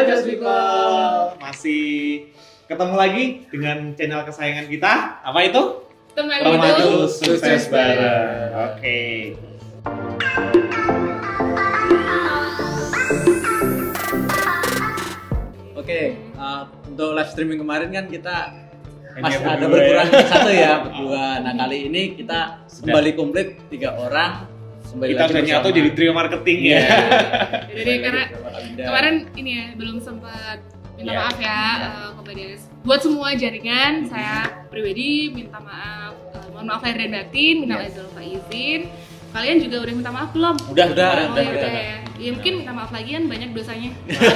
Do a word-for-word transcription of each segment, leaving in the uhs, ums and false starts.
Just People. Masih ketemu lagi dengan channel kesayangan kita. Apa itu? Teman Remadu Hidup Sukses Bareng. Oke. Oke, uh, untuk live streaming kemarin kan kita Hanya masih ada berdua berkurang ya. satu ya berdua. Nah kali ini kita Sudah. kembali komplit tiga orang. Kembali Kita lagi udah nyatu bersama. jadi trio marketing ya. Jadi karena Ada. kemarin ini ya belum sempat minta Ya. maaf ya uh, kepada buat semua jaringan. Saya pribadi minta maaf, uh, mohon maaf lahir dan batin, minta Ya. izin izin. Kalian juga udah minta maaf belum? Udah, Udah, Oh, udah, ya, udah. udah ya. Ya mungkin minta maaf lagi kan banyak dosanya.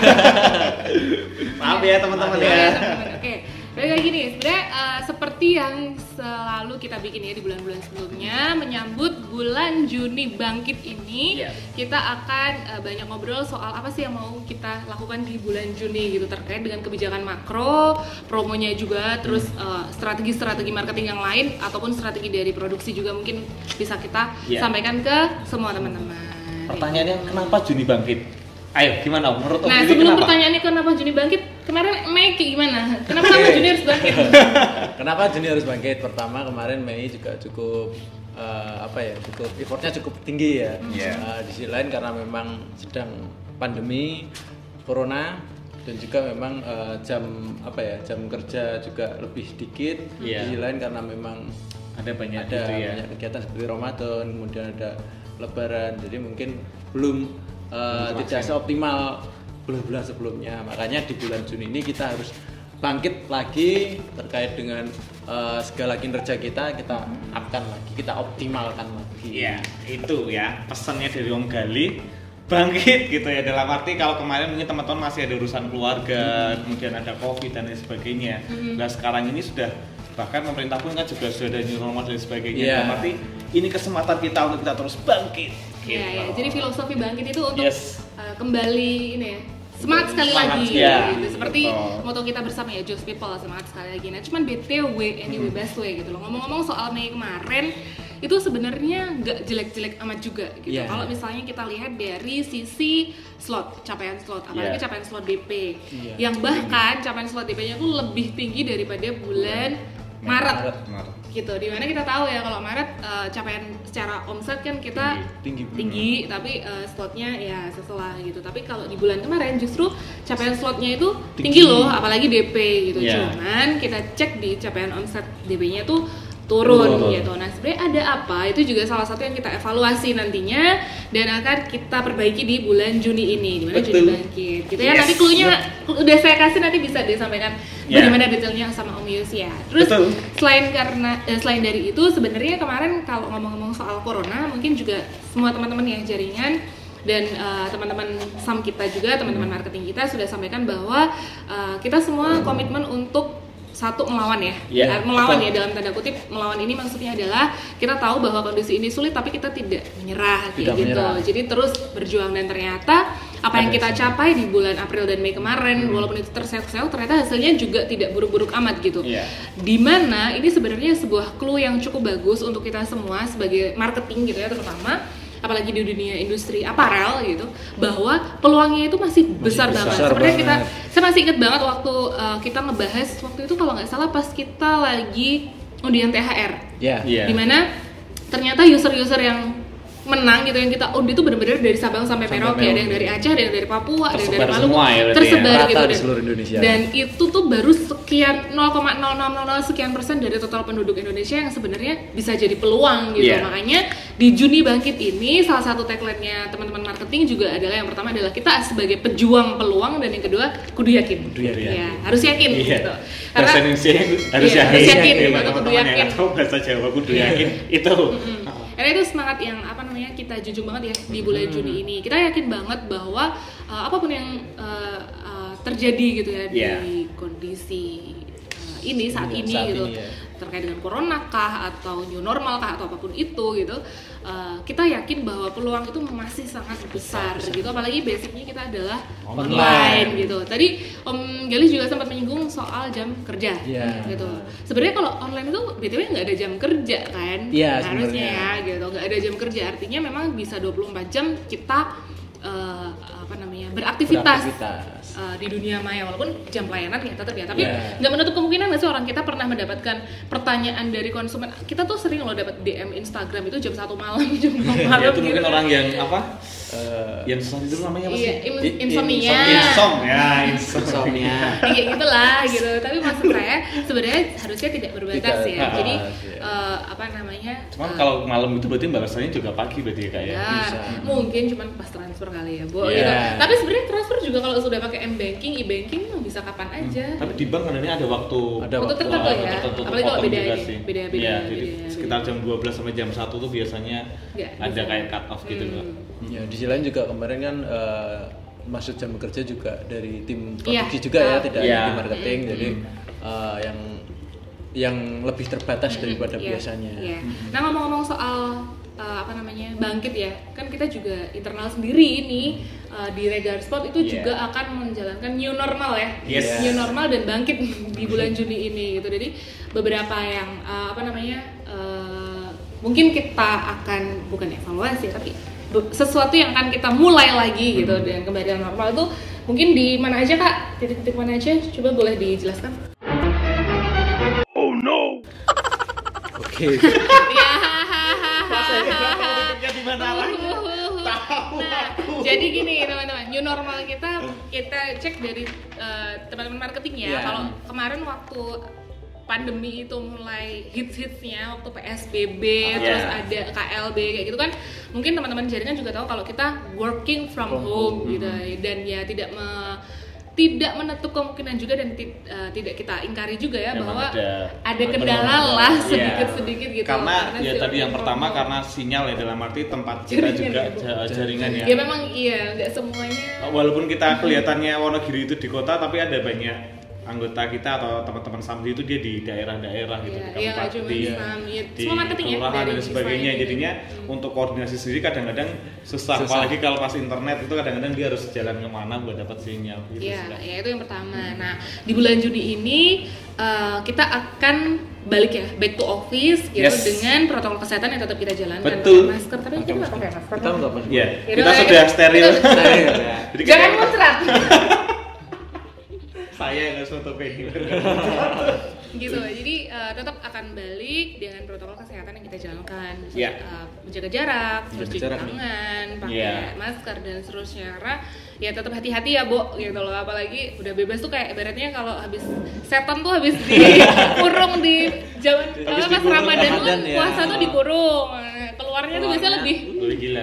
Maaf ya teman-teman Oke, ya. teman-teman. Oke, jadi kayak gini, sebenarnya uh, seperti yang selalu kita bikin ya di bulan-bulan sebelumnya, menyambut bulan Juni Bangkit ini, Iya. kita akan uh, banyak ngobrol soal apa sih yang mau kita lakukan di bulan Juni gitu, terkait dengan kebijakan makro, promonya juga, terus uh, strategi-strategi marketing yang lain ataupun strategi dari produksi juga mungkin bisa kita Iya. sampaikan ke semua teman-teman. Pertanyaannya kenapa Juni Bangkit? Ayo gimana Om? Menurut Om Nah, Juni sebelum kenapa? pertanyaannya kenapa Juni Bangkit, kemarin Mei kayak gimana? Kenapa nama Juni harus bangkit? Kenapa Juni harus bangkit? Pertama kemarin Mei juga cukup uh, apa ya, cukup effortnya cukup tinggi ya. Iya. Uh, di sisi lain karena memang sedang pandemi corona dan juga memang uh, jam apa ya, jam kerja juga lebih sedikit. Iya. Di sisi lain karena memang Ada banyak ada gitu ya. banyak kegiatan seperti Ramadan, kemudian ada Lebaran, jadi mungkin belum uh, Belum tidak terlaksana. seoptimal bulan-bulan sebelumnya. Makanya di bulan Juni ini kita harus bangkit lagi terkait dengan uh, segala kinerja kita, kita upkan lagi, kita optimalkan lagi. Iya, itu ya pesannya dari Om Gali, bangkit gitu ya, dalam arti kalau kemarin mungkin teman-teman masih ada urusan keluarga, kemudian ada covid dan lain sebagainya. Nah sekarang ini sudah, bahkan pemerintah pun kan juga sudah ada new normal dan sebagainya. Iya. Dalam arti ini kesempatan kita untuk kita terus bangkit. Iya, gitu. ya. Jadi filosofi bangkit itu untuk Yes. uh, kembali ini ya, semangat sekali Semangat, lagi. ya. Gitu. Seperti Betul. moto kita bersama ya, Just People, semangat sekali lagi. Nah, cuman B T W, anyway best way gitu loh. Ngomong-ngomong soal Mei kemarin, itu sebenarnya nggak jelek-jelek amat juga gitu. Iya. Kalau misalnya kita lihat dari sisi slot, capaian slot, apalagi Iya. capaian slot D P, Iya. yang bahkan capaian slot D P-nya tuh lebih tinggi daripada bulan Maret. Maret. Gitu, dimana kita tahu ya kalau Maret uh, capaian secara omset kan kita Tinggi. tinggi, tapi uh, slotnya ya setelah gitu. Tapi kalau di bulan kemarin justru capaian slotnya itu tinggi, loh, apalagi D P gitu. Yeah. Cuman kita cek di capaian omset D P-nya tuh turun Turun. gitu. Nah sebenarnya ada apa? Itu juga salah satu yang kita evaluasi nantinya dan akan kita perbaiki di bulan Juni ini, di mana Juni Betul. bangkit. Gitu ya. Yes. Nanti clue-nya udah saya kasih, nanti bisa disampaikan Yeah. bagaimana detailnya sama Om Yus ya. Terus Betul. selain karena eh, selain dari itu sebenarnya kemarin kalau ngomong-ngomong soal corona, mungkin juga semua teman-teman ya jaringan dan eh, teman-teman sam kita juga, teman-teman marketing kita sudah sampaikan bahwa eh, kita semua komitmen untuk satu melawan ya. Iya, Eh, melawan betul. ya dalam tanda kutip. Melawan ini maksudnya adalah kita tahu bahwa kondisi ini sulit tapi kita tidak menyerah kayak Tidak gitu. menyerah. Jadi terus berjuang dan ternyata apa yang Ada kita hasilnya. capai di bulan April dan Mei kemarin walaupun itu terseok-seok ternyata hasilnya juga tidak buruk-buruk amat gitu. Iya. Dimana ini sebenarnya sebuah clue yang cukup bagus untuk kita semua sebagai marketing gitu ya, terutama apalagi di dunia industri aparel gitu, bahwa peluangnya itu masih, besar, besar banget. Sebenarnya kita, banget. saya masih ingat banget waktu uh, kita ngebahas waktu itu kalau nggak salah pas kita lagi undian T H R, Ya. Iya. dimana ternyata user-user yang menang gitu yang kita undi itu benar-benar dari Sabang sampai Sampai Merauke, ada yang Merauke. dari Aceh, ada yang dari Papua, ada yang dari Tersebar Maluku, semua ya berarti tersebar ya? gitu Rata di dan, seluruh Indonesia. dan itu tuh baru sekian nol koma nol nol nol sekian persen dari total penduduk Indonesia yang sebenarnya bisa jadi peluang gitu. Iya. Makanya di Juni Bangkit ini salah satu tagline-nya teman-teman marketing juga adalah yang pertama adalah kita sebagai pejuang peluang dan yang kedua kudu yakin. Kudu yakin. Ya, harus yakin Iya. gitu. Bahasa Indonesia harus Iya, yakin. harus yakin, Iya, gitu, kudu teman-teman yang yakin. nggak tahu bahasa Jawa kudu Iya. yakin itu. Mm-mm. Karena itu semangat yang apa namanya kita junjung banget ya di bulan Juni ini. Kita yakin banget bahwa uh, apapun yang uh, uh, terjadi gitu ya di Yeah. kondisi uh, ini saat Iya, ini saat gitu, ini, ya. terkait dengan corona kah atau new normal kah atau apapun itu gitu, uh, kita yakin bahwa peluang itu masih sangat besar, gitu. Apalagi basicnya kita adalah Online. online gitu. Tadi Om Galis juga sempat menyinggung soal jam kerja, Iya. gitu. Sebenarnya kalau online itu B T W nggak ada jam kerja kan? Iya, Harusnya sebenarnya. ya gitu, nggak ada jam kerja, artinya memang bisa dua puluh empat jam kita uh, apa namanya beraktivitas, beraktivitas. Uh, di dunia maya, walaupun jam pelayanan ya tetap ya, tapi Yeah. nggak menutup kemungkinan nggak sih orang kita pernah mendapatkan pertanyaan dari konsumen. Kita tuh sering loh dapat D M Instagram itu jam satu malam, jam dua malam Ya, itu gitu. mungkin orang yang apa? Uh, yang susah tidur namanya apa sih? Iya, im- I- insomnia. Insom ya, insomnia. insomnia. Iya gitulah gitu. Tapi maksud saya sebenarnya harusnya tidak berbatas Tidak, ya. ah, Jadi iya. uh, apa namanya? Cuman uh, kalau malam itu berarti balasannya juga pagi berarti ya kak ya? ya, Bisa. mungkin cuman pas transfer kali ya, Bu. Iya. Gitu. Tapi sebenarnya transfer juga kalau sudah pakai m-banking, e-banking mah bisa kapan aja. Tapi di bank kan ini ada waktu Ada Waktu waktu. tertentu Wah, ya. tertentu Apalagi kalau potong beda juga ini, sih. beda-beda, Iya, jadi beda-beda. sekitar jam dua belas sampai jam satu tuh biasanya Nggak ada bisa. kayak cut off gitu Hmm. loh. Ya di sisi lain juga kemarin kan uh, masuk jam kerja juga dari tim Iya. produksi juga ya, tidak Iya. hanya tim marketing, jadi uh, yang yang lebih terbatas daripada Iya, biasanya. iya. Nah ngomong-ngomong soal uh, apa namanya bangkit ya, kan kita juga internal sendiri ini uh, di Regar Sport itu Iya. juga akan menjalankan new normal ya, Yes. new normal dan bangkit di bulan Juni ini gitu. Jadi beberapa yang uh, apa namanya uh, mungkin kita akan bukan evaluasi tapi be- sesuatu yang akan kita mulai lagi gitu dengan kembali normal itu mungkin di mana aja kak, titik-titik mana aja, coba boleh dijelaskan? Oke. Ya. di mana lagi? Tahu Nah, aku. jadi gini teman-teman, new normal kita kita cek dari uh, teman-teman marketing ya. Iya. Kalau kemarin waktu pandemi itu mulai hits-hitsnya waktu P S B B, Iya. terus ada K L B kayak gitu kan, mungkin teman-teman jaringan juga tahu kalau kita working from From home home. gitu, dan ya tidak me, tidak menutup kemungkinan juga dan ti- uh, tidak kita ingkari juga ya Memang bahwa ada- ada ada kendala kendala. lah Iya. sedikit-sedikit gitu. Karena ya si tadi yang working pertama from home. karena sinyal ya dalam arti tempat kita Jaringan juga ya, Bu. ja- jaringan ya. Ya memang iya, nggak semuanya. Walaupun kita kelihatannya Wonogiri itu di kota, tapi ada banyak anggota kita atau teman-teman Samdi itu dia di daerah-daerah gitu, Iya, di iya, nggak kabupaten, cuma di, Sam, ya, di semua marketing ya, kelurahan dari dan sebagainya. desain Jadinya gitu. untuk koordinasi sendiri kadang-kadang susah, Susah. apalagi kalau pas internet itu kadang-kadang dia harus jalan kemana buat dapat sinyal. Gitu Iya, sih, Kak. ya itu yang pertama. Nah, di bulan Juni ini uh, kita akan balik ya, back to office gitu Yes. dengan protokol kesehatan yang tetap kita jalankan. Betul. Pakai masker, tapi kita nggak pakai masker. Kita nggak pakai. Iya, Ya kita udah, sudah ya. steril. Kita- Jadi Jangan kita- muncrat. saya yang harus foto ini. Gitu. Jadi uh, tetap akan balik dengan protokol kesehatan yang kita jalankan. Misalnya, Iya. uh, menjaga jarak, terus Menjaga cuci jarak nih. tangan, pakai Iya. masker dan seterusnya. Karena ya tetap hati-hati ya, Bo, gitu loh. Apalagi udah bebas tuh kayak ibaratnya kalau habis setan tuh habis dikurung di zaman Habis apa pas dikurung Ramadan tuh kan Ramadan ya. puasa tuh dikurung. Nah, keluarnya tuh biasanya lebih Lebih gila.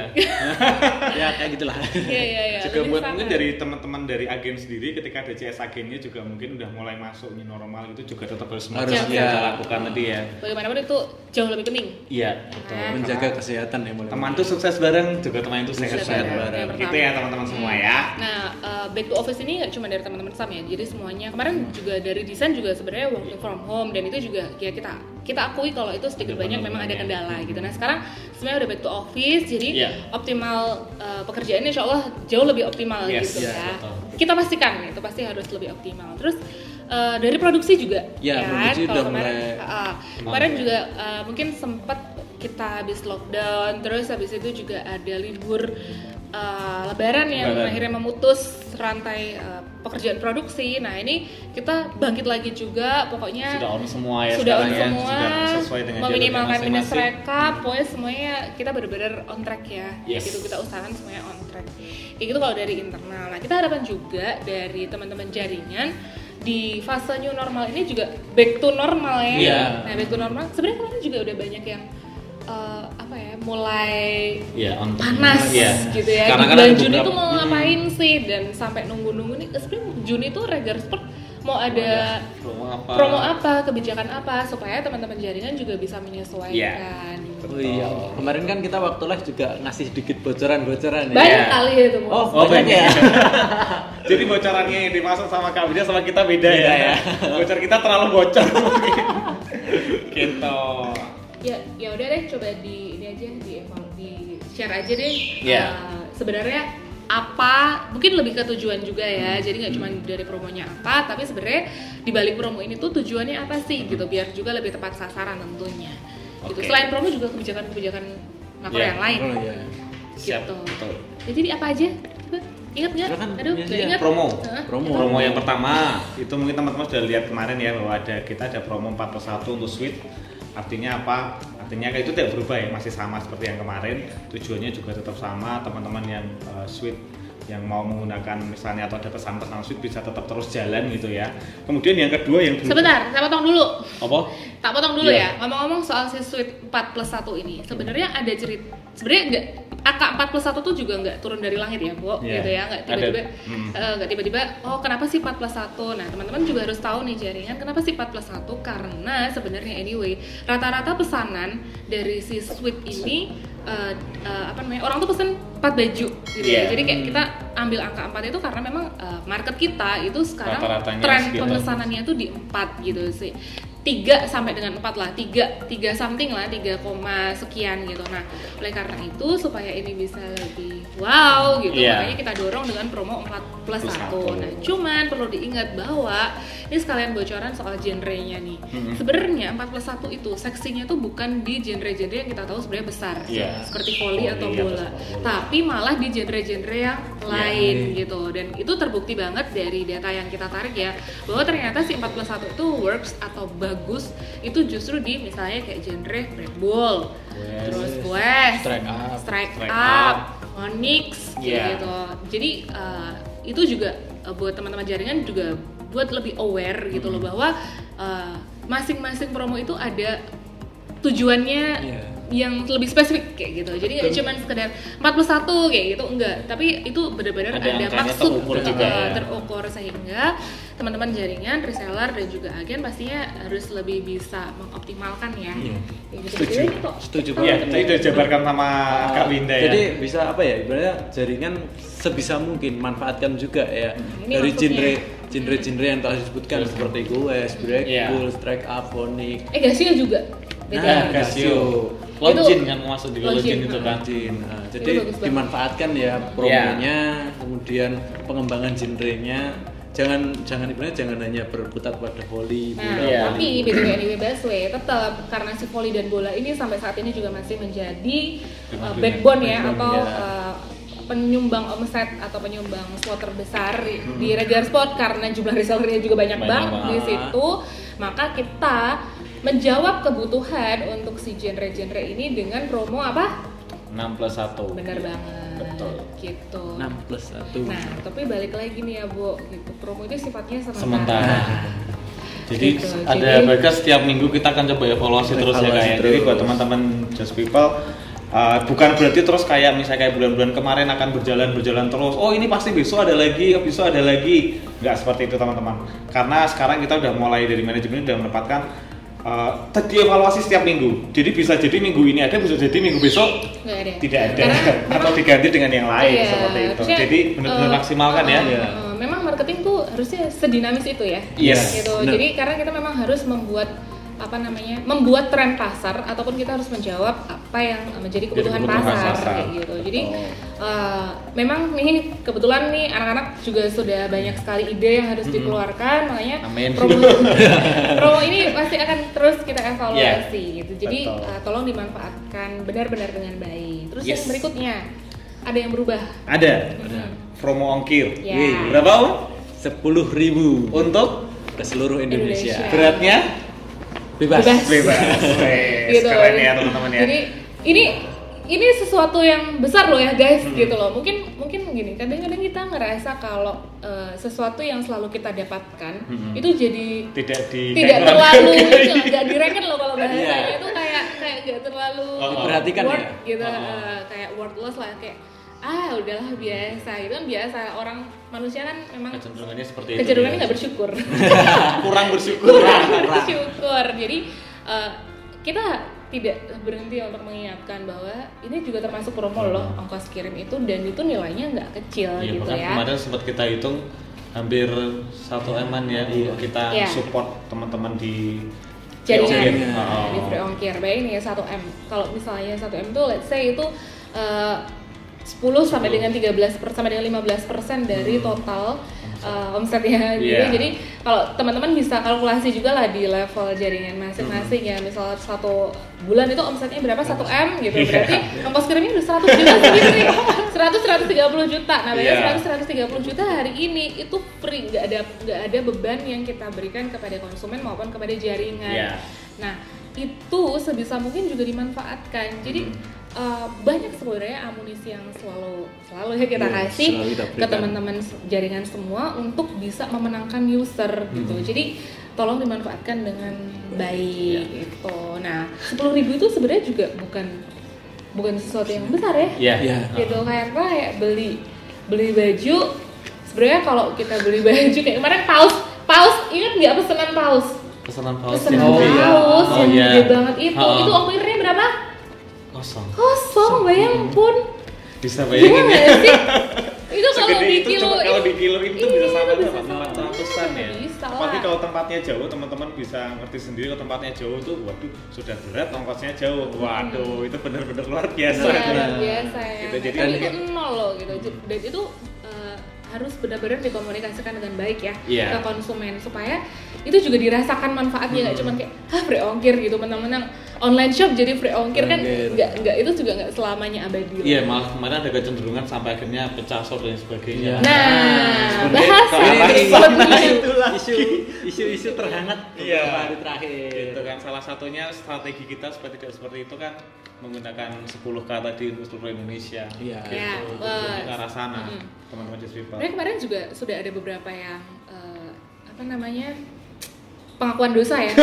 Ya kayak gitulah. iya iya iya. Juga lebih buat sangar. mungkin dari teman-teman dari agen sendiri ketika D C S agennya juga mungkin udah mulai masuk new normal itu juga tetap harus Harus, harus ya. kita lakukan tadi ya. bagaimanapun itu jauh lebih penting. Iya, betul. Nah, Menjaga kesehatan ya mulai. Teman tuh sukses bareng, juga teman itu Sukses sehat bareng. bareng. Yang Gitu pertama. ya teman-teman semua ya. Nah, uh, back to office ini nggak cuma dari teman-teman Sam ya, jadi semuanya kemarin juga dari desain juga sebenarnya working from home dan itu juga ya kita kita akui kalau itu sedikit Ada banyak memang ada penurunan ya. kendala gitu. Nah sekarang sebenarnya udah back to office, jadi Iya. optimal uh, pekerjaannya insya Allah jauh lebih optimal Yes, gitu yes, ya. betul. Kita pastikan itu pasti harus lebih optimal. Terus uh, dari produksi juga, Ya, produksi Kalau udah kemarin, mulai- uh, uh, kemarin juga uh, mungkin sempat kita habis lockdown, terus habis itu juga ada libur uh, lebaran yang Lebaran. akhirnya memutus rantai uh, pekerjaan produksi. Nah ini kita bangkit lagi juga, pokoknya Sudah on semua ya sudah on sekarang ya. semua, Sudah sesuai dengan meminimalkan jalurnya minus masing-masing. rekap, pokoknya semuanya kita benar-benar on track ya. Yes. Gitu kita usahakan semuanya on track. Kayak gitu kalau dari internal. Nah kita harapkan juga dari teman-teman jaringan di fase new normal ini juga back to normal ya. Iya. Nah back to normal. Sebenarnya kemarin juga udah banyak yang uh, apa ya mulai Iya, on panas Iya. gitu ya. Karena Di kan bulan ada Juni beberapa- tuh mau ngapain sih, dan sampai nunggu-nunggu nih sebenarnya Juni tuh Regar Sport mau ada promo apa? promo apa, kebijakan apa supaya teman-teman jaringan juga bisa menyesuaikan. Iya. Oh iya, kemarin kan kita waktu live juga ngasih sedikit bocoran-bocoran ya. Banyak Iya. kali itu. Bu. Oh, Oh banyak banyak ya. Jadi bocorannya yang dimaksud sama Kak Widya sama kita beda Beda ya. ya. Bocor kita terlalu bocor mungkin. Gitu. Ya, ya udah deh, coba di ini aja di di share aja deh. Iya. Uh, sebenarnya apa? Mungkin lebih ke tujuan juga ya. Jadi nggak cuma dari promonya apa, tapi sebenarnya di balik promo ini tuh tujuannya apa sih gitu, biar juga lebih tepat sasaran tentunya. Gitu. Oke. Selain promo juga kebijakan-kebijakan makro Iya. yang lain. Oh iya. Siap. Gitu. Betul. Ya, jadi apa aja? Coba. Ingat nggak? Silakan, Aduh, ya, nggak ya. ingat. Promo. Hah? Promo. Promo yang pertama itu mungkin teman-teman sudah lihat kemarin ya bahwa ada kita ada promo empat plus satu untuk suite. Artinya apa? Artinya kayak itu tidak berubah ya, masih sama seperti yang kemarin. Tujuannya juga tetap sama, teman-teman yang uh, suite yang mau menggunakan misalnya atau ada pesan-pesan suite bisa tetap terus jalan gitu ya. Kemudian yang kedua yang dulu- Sebentar, saya potong dulu. apa? Tak potong dulu Iya. ya. Ngomong-ngomong soal si Suite empat plus satu ini, sebenarnya ada cerita. Sebenarnya enggak angka empat plus satu tuh juga nggak turun dari langit ya, Bu, Iya. gitu ya. Nggak tiba-tiba Ada. Hmm. eh, nggak tiba-tiba oh kenapa sih empat plus satu? Nah, teman-teman juga harus tahu nih jaringan kenapa sih empat plus satu? Karena sebenarnya anyway, rata-rata pesanan dari si Suite ini eh, eh, apa namanya? Orang tuh pesen empat baju gitu ya. Iya. Jadi kayak kita ambil angka empat itu karena memang eh, market kita itu sekarang Rata-ratanya tren segitu. pemesanannya tuh di empat gitu sih. tiga sampai dengan empat lah, tiga, tiga something lah, tiga koma sekian gitu. Nah, oleh karena itu supaya ini bisa lebih wow gitu, Iya. makanya kita dorong dengan promo empat plus Plus satu. satu. Nah, cuman perlu diingat bahwa ini sekalian bocoran soal genrenya nih. Mm-hmm. Sebenarnya empat plus satu itu seksinya tuh bukan di genre-genre yang kita tahu sebenarnya besar, Iya. seperti volley Volley atau atau bola, sepak bola. tapi malah di genre-genre yang lain Iya. gitu. Dan itu terbukti banget dari data yang kita tarik ya, bahwa ternyata si empat plus satu itu works atau bagus itu justru di misalnya kayak genre breakball, West. terus West, Strike up. strike, Strike up, up. Onyx Iya. gitu. Jadi uh, itu juga uh, buat teman-teman jaringan juga buat lebih aware gitu loh bahwa uh, masing-masing promo itu ada tujuannya Iya. yang lebih spesifik kayak gitu. Jadi nggak Betul. cuma sekedar empat plus satu kayak gitu, enggak. Tapi itu benar-benar Ada ada, angkanya maksud terukur uh, juga ya. terukur sehingga teman-teman jaringan, reseller dan juga agen pastinya harus lebih bisa mengoptimalkan ya. Iya. Kayak gitu. Setuju. Jadi ini kok Setuju Iya, banget. tadi udah dijabarkan sama Kak Winda ya. Jadi bisa apa ya? Ibaratnya jaringan sebisa mungkin manfaatkan juga ya Ini dari maksudnya. genre genre-genre yang tadi disebutkan seperti Goes, Breakball, Iya. Strike Up, Onyx. eh Gasio juga. Nah, Beda. Casio. Login kan masuk juga Login, login itu kan. Rajin. Nah, Itu jadi bagus banget. dimanfaatkan ya promonya, kemudian pengembangan genrenya. Jangan jangan ibaratnya jangan hanya berputar pada volley, Nah, bola, Iya. tapi B T W Anyway Busway tetap karena si volley dan bola ini sampai saat ini juga masih menjadi uh, backbone ya Backbone, atau ya. uh, penyumbang omset atau penyumbang slot terbesar di, di regular spot karena jumlah resellernya juga banyak, Banyak banget banget. di situ. Maka kita menjawab kebutuhan untuk si genre-genre ini dengan promo apa? enam plus satu. Bener banget. Betul. Gitu. enam plus satu. Nah, tapi balik lagi nih ya, Bu, gitu. Promo itu sifatnya sementara. Sementara. Jadi Gitu, ada jadi- mereka setiap minggu kita akan coba evaluasi terus ya Evaluasi kayak. Jadi terus. buat teman-teman Just People uh, bukan berarti terus kayak misalnya kayak bulan-bulan kemarin akan berjalan berjalan terus. Oh ini pasti besok ada lagi, besok ada lagi. Nggak seperti itu teman-teman. Karena sekarang kita udah mulai dari manajemen udah menempatkan uh, dievaluasi setiap minggu. Jadi bisa jadi minggu ini ada, bisa jadi minggu besok Nggak ada. tidak ada Karena atau memang- diganti dengan yang lain Iya, seperti itu. maksudnya, Jadi benar-benar eh, maksimalkan eh, ya. eh, Iya. eh, memang marketing tuh harusnya sedinamis itu ya. Yes. Gitu. Benar. Jadi karena kita memang harus membuat apa namanya, membuat tren pasar ataupun kita harus menjawab apa yang menjadi kebutuhan, kebutuhan pasar, pasar. kayak gitu. Jadi Oh. eh, memang nih kebetulan nih anak-anak juga sudah banyak sekali ide yang harus dikeluarkan, makanya Amin. promo, promo ini pasti akan terus kita evaluasi gitu. Jadi betul. eh, tolong dimanfaatkan benar-benar dengan baik. Terus yang Yes. berikutnya ada yang berubah. Ada Hmm. promo ongkir. Ya. Wih. Berapa Om? sepuluh ribu Untuk ke seluruh Indonesia. Indonesia. beratnya Bebas. Bebas. bebas. Wes, Gitu. keren ya teman-teman ya. Jadi ini ini sesuatu yang besar loh ya guys, Hmm. gitu loh. Mungkin mungkin gini, kadang-kadang kita ngerasa kalau eh, sesuatu yang selalu kita dapatkan Hmm. itu jadi tidak di tidak kayak terlalu orang- nggak direken loh kalau bahasanya Iya. itu kayak kayak nggak terlalu Oh, oh. Diperhatikan ya? worth gitu, Oh, oh. eh, kayak worthless lah, kayak ah udahlah biasa itu kan biasa, orang manusia kan memang kecenderungannya seperti itu. kecenderungannya ya. nggak bersyukur. kurang bersyukur. bersyukur. Jadi uh, kita tidak berhenti untuk mengingatkan bahwa ini juga termasuk promo loh, ongkos kirim itu, dan itu nilainya nggak kecil Iya, gitu bahkan ya. kemarin sempat kita hitung hampir satu eman ya Iya. untuk kita Iya. support teman-teman di Jaringan Ongkir. nah, Oh. di free ongkir. Bayangin ya satu M. Kalau misalnya satu M itu let's say itu uh, sepuluh sampai dengan tiga belas persen sampai dengan lima belas persen dari total uh, omsetnya gitu. Iya. Jadi kalau teman-teman bisa kalkulasi juga lah di level jaringan masing-masing ya. Misal satu bulan itu omsetnya berapa? satu M gitu. Iya. Berarti ongkos kirimnya udah seratus juta sendiri. seratus sampai seratus tiga puluh juta. Nah, bayar Iya. seratus sampai seratus tiga puluh juta hari ini itu free, nggak ada nggak ada beban yang kita berikan kepada konsumen maupun kepada jaringan. Iya. Nah, itu sebisa mungkin juga dimanfaatkan. Jadi Hmm. uh, banyak sebenarnya amunisi yang selalu selalu ya kita Iya, kasih selalu kita ke berikan. teman-teman jaringan semua untuk bisa memenangkan user gitu. Hmm. Jadi tolong dimanfaatkan dengan baik Iya. gitu. Nah, sepuluh ribu itu sebenarnya juga bukan bukan sesuatu yang besar ya. Iya. Iya. Gitu kayak apa kayak beli beli baju. Sebenarnya kalau kita beli baju kayak kemarin paus, paus ingat nggak pesanan paus? Pesanan paus Pesanan yang Oh, gede. iya. paus Oh, yang iya. gede banget itu. Oh. Itu ongkirnya berapa? Kosong. Kosong, bayang pun. Bisa Iya bayangin ya. nggak sih? Itu kalau Segede di itu kilo coba kalau di kilo itu iya, bisa sampai bisa berapa? sampai empat ratusan ya. bisa lah. Apalagi kalau tempatnya jauh, teman-teman bisa ngerti sendiri kalau tempatnya jauh tuh, waduh sudah berat ongkosnya jauh. Waduh, itu benar-benar luar biasa. Iya, Benar. luar biasa ya. Gitu, jadi Dan mungkin- itu nol loh gitu. Dan itu eh, harus benar-benar dikomunikasikan dengan baik ya Iya. ke konsumen supaya itu juga dirasakan manfaatnya, nggak Hmm. cuma kayak ah free ongkir gitu menang-menang online shop jadi free ongkir kan Ongkir. nggak nggak itu juga nggak selamanya abadi. Iya, lah. malah kemarin ada kecenderungan sampai akhirnya pecah shop dan sebagainya. Iya. Nah, Sebenarnya bahas kalau ini ini- episode itu lagi. isu isu-isu terhangat Iya. beberapa hari terakhir. Itu kan salah satunya strategi kita supaya tidak seperti itu kan menggunakan sepuluh K tadi untuk seluruh Indonesia. Iya. Ya, Gitu. bos. Ke arah sana, Mm-mm. teman-teman distributor. Sebenarnya kemarin juga sudah ada beberapa yang eh, apa namanya pengakuan dosa ya.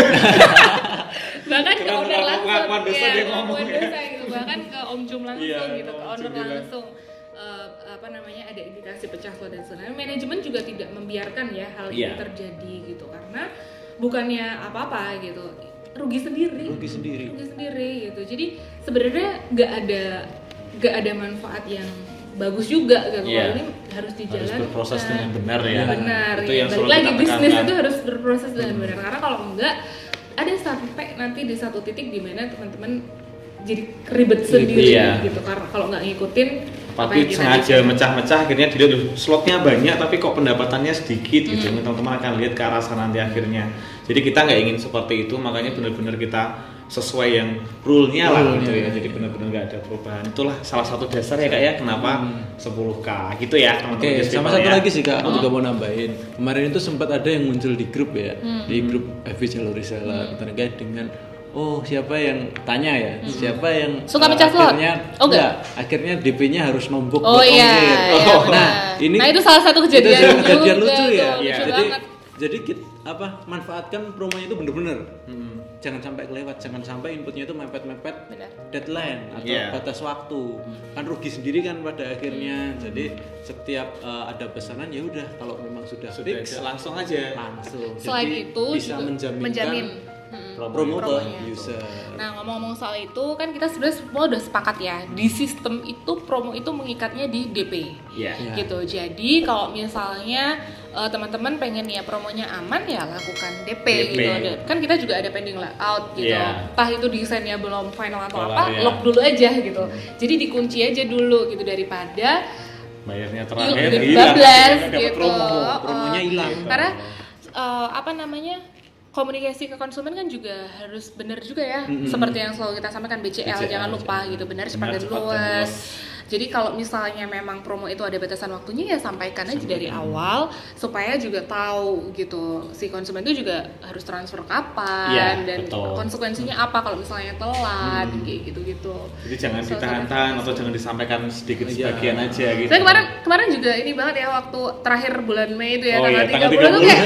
Bahkan ke Keren, owner pengakuan- langsung, pengakuan dosa dia ngomong pengakuan ya. dosa gitu. Bahkan ke Om Jum langsung Iya, gitu, ke Om owner Jum bilang. langsung. Eh, apa namanya ada indikasi pecah slot dan sebagainya. Manajemen juga tidak membiarkan ya hal ini Iya. terjadi gitu karena bukannya apa-apa gitu, rugi sendiri. Rugi sendiri. Rugi sendiri gitu. Jadi sebenarnya nggak ada nggak ada manfaat yang bagus juga gitu. Iya. Kalau ini harus Harus dijalankan. berproses dengan benar ya. Benar. Itu ya. yang Balik selalu lagi kita bisnis tekankan. itu harus berproses dengan benar karena kalau enggak ada sampai nanti di satu titik di mana teman-teman jadi ribet sendiri Iya. gitu karena kalau nggak ngikutin apa Tapi yang kita sengaja bikin. mecah-mecah akhirnya dilihat "Duh, slotnya banyak tapi kok pendapatannya sedikit gitu. Hmm. Teman-teman akan lihat ke arah sana nanti akhirnya. Jadi kita nggak ingin seperti itu, makanya benar-benar kita sesuai yang rule-nya lah Rule-nya. gitu ya. Jadi benar-benar nggak ada perubahan. Itulah salah satu dasar ya Kak ya kenapa Hmm. sepuluh K gitu ya teman-teman. Oke, distributor sama satu ya. lagi sih Kak, aku Oh. juga mau nambahin. Kemarin itu sempat ada yang muncul di grup ya, Hmm. di grup F B Jalur Reseller terkait dengan oh siapa yang tanya ya, siapa yang Suka eh, pecah slot? akhirnya Oh, enggak? akhirnya D P-nya harus nombok Oh buat iya, ongkir. iya, Oh, benar. nah ini Nah, itu salah satu kejadian itu salah satu kejadian juga lucu tuh, ya. lucu Jadi banget. jadi kita apa manfaatkan promonya itu bener-bener. Hmm. Jangan sampai kelewat, jangan sampai inputnya itu mepet-mepet Benar. deadline atau Iya. batas waktu. Kan rugi sendiri kan pada akhirnya. Jadi setiap uh, ada pesanan ya udah kalau memang sudah, Sudah fix ada, langsung aja. langsung. Selain Jadi itu bisa juga menjaminkan menjamin Mm-mm. Promo. promo ke promonya. user. Nah ngomong-ngomong soal itu kan kita sebenarnya semua udah sepakat ya di sistem itu promo itu mengikatnya di D P Iya. Ya. gitu. Jadi kalau misalnya eh, teman-teman pengen ya promonya aman ya lakukan D P, D P. gitu. Dan kan kita juga ada pending layout gitu. Iya. Entah itu desainnya belum final atau Kalau apa, ya. lock dulu aja gitu. Jadi dikunci aja dulu gitu daripada Bayarnya yuk terakhir udah hilang, bablas dapat gitu. promo. Promonya Eh, hilang. Karena eh, apa namanya? Komunikasi ke konsumen kan juga harus benar juga ya. Mm-mm. Seperti yang selalu kita sampaikan B C L, B C L, jangan lupa jangan. gitu, benar cepat Benar, dan cepat dan luas. luas. Jadi kalau misalnya memang promo itu ada batasan waktunya ya sampaikan aja dari Sampaikan. awal supaya juga tahu gitu si konsumen itu juga harus transfer kapan Iya, dan betul. konsekuensinya apa kalau misalnya telat Hmm. kayak gitu-gitu. Jadi jangan Salah satu ditahan-tahan atau informasi. jangan disampaikan sedikit Iya. sebagian aja gitu. Saya kemarin kemarin juga ini banget ya waktu terakhir bulan Mei itu ya Oh tanggal iya, tiga tanggal puluh tuh kayak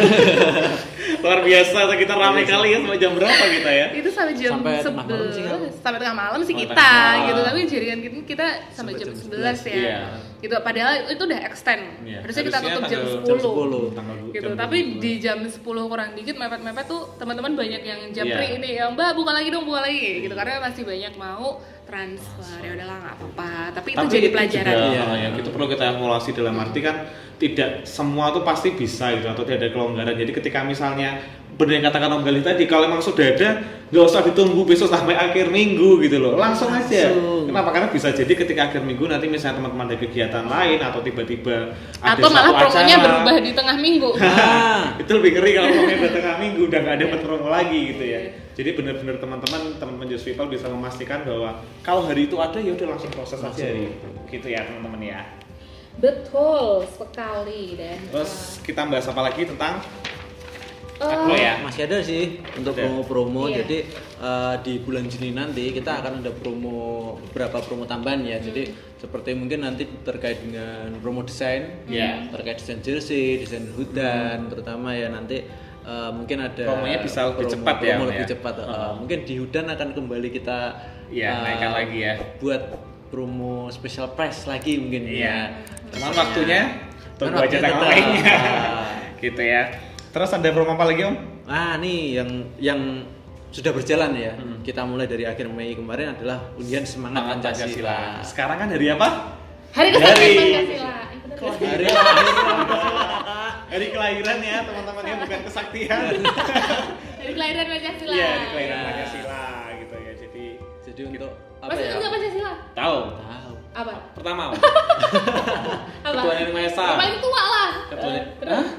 luar biasa, kita ramai kali ya sampai jam berapa kita ya? itu sampai jam Sampai tengah malam sih, sebelas kamu? sampai tengah malam sih Sampai kita tengah malam. gitu tapi jaringan kita, kita sampai, Sampai jam jam sebelas ya Iya. gitu padahal itu udah extend Iya, harusnya kita harusnya tutup jam tanggal- sepuluh, jam sepuluh. Tanggal du- gitu jam tapi dua puluh. di jam sepuluh kurang dikit mepet-mepet tuh teman-teman banyak yang japri Iya. ini ya mbak buka lagi dong buka lagi gitu karena masih banyak mau transfer ya udahlah nggak apa-apa tapi, itu Tapi jadi itu pelajaran juga, Iya. yang itu perlu kita evaluasi dalam arti kan tidak semua tuh pasti bisa gitu atau tidak ada kelonggaran. Jadi ketika misalnya benar yang katakan Om Galih tadi, kalau memang sudah ada nggak usah ditunggu besok sampai akhir minggu gitu loh, langsung aja. Langsung. Kenapa? Karena bisa jadi ketika akhir minggu nanti misalnya teman-teman ada kegiatan lain atau tiba-tiba ada Atau malah satu promonya acara. berubah di tengah minggu. Ah. Itu lebih ngeri kalau promonya di tengah minggu udah nggak dapat promo lagi gitu ya. Jadi benar-benar teman-teman teman-teman Just People bisa memastikan bahwa kalau hari itu ada ya udah langsung proses aja hari itu. Gitu ya teman-teman ya. Betul sekali. Dan Terus kita bahas apa lagi tentang uh, Agro ya? Masih ada sih untuk Ada. promo-promo. Iya. Jadi eh, di bulan Juni nanti kita akan ada promo, beberapa promo tambahan ya. Jadi seperti mungkin nanti terkait dengan promo desain, Iya. terkait desain jersey, desain hudan, terutama ya nanti eh, mungkin ada Promonya bisa lebih cepat ya, promo Om, lebih ya? cepat. Eh, Oh. Mungkin di hudan akan kembali kita Iya, eh, naikkan lagi ya. buat promo special price lagi mungkin Iya. ya. Cuman Maksudnya- waktunya tunggu Kan aja waktunya tanggal tetap. lainnya. Gitu ya. Terus ada promo apa lagi Om? Ah nih yang yang sudah berjalan ya. Hmm. Kita mulai dari akhir Mei kemarin adalah undian semangat Semangat Pancasila. Sekarang kan hari apa? hari kesaktian Hari- Pancasila. Eh, bener nggak sih? Hari Hari kelahiran ya teman-teman ya, bukan kesaktian. Hari kelahiran Pancasila. Iya, hari kelahiran Ya. Pancasila gitu ya. Jadi jadi untuk apa Masih ya? enggak Pancasila? tahu. Tahu. Apa? Pertama, Om. Apa? Ketua Neni Maesa. Yang paling tua lah. Ketua Eh, terus? Hah?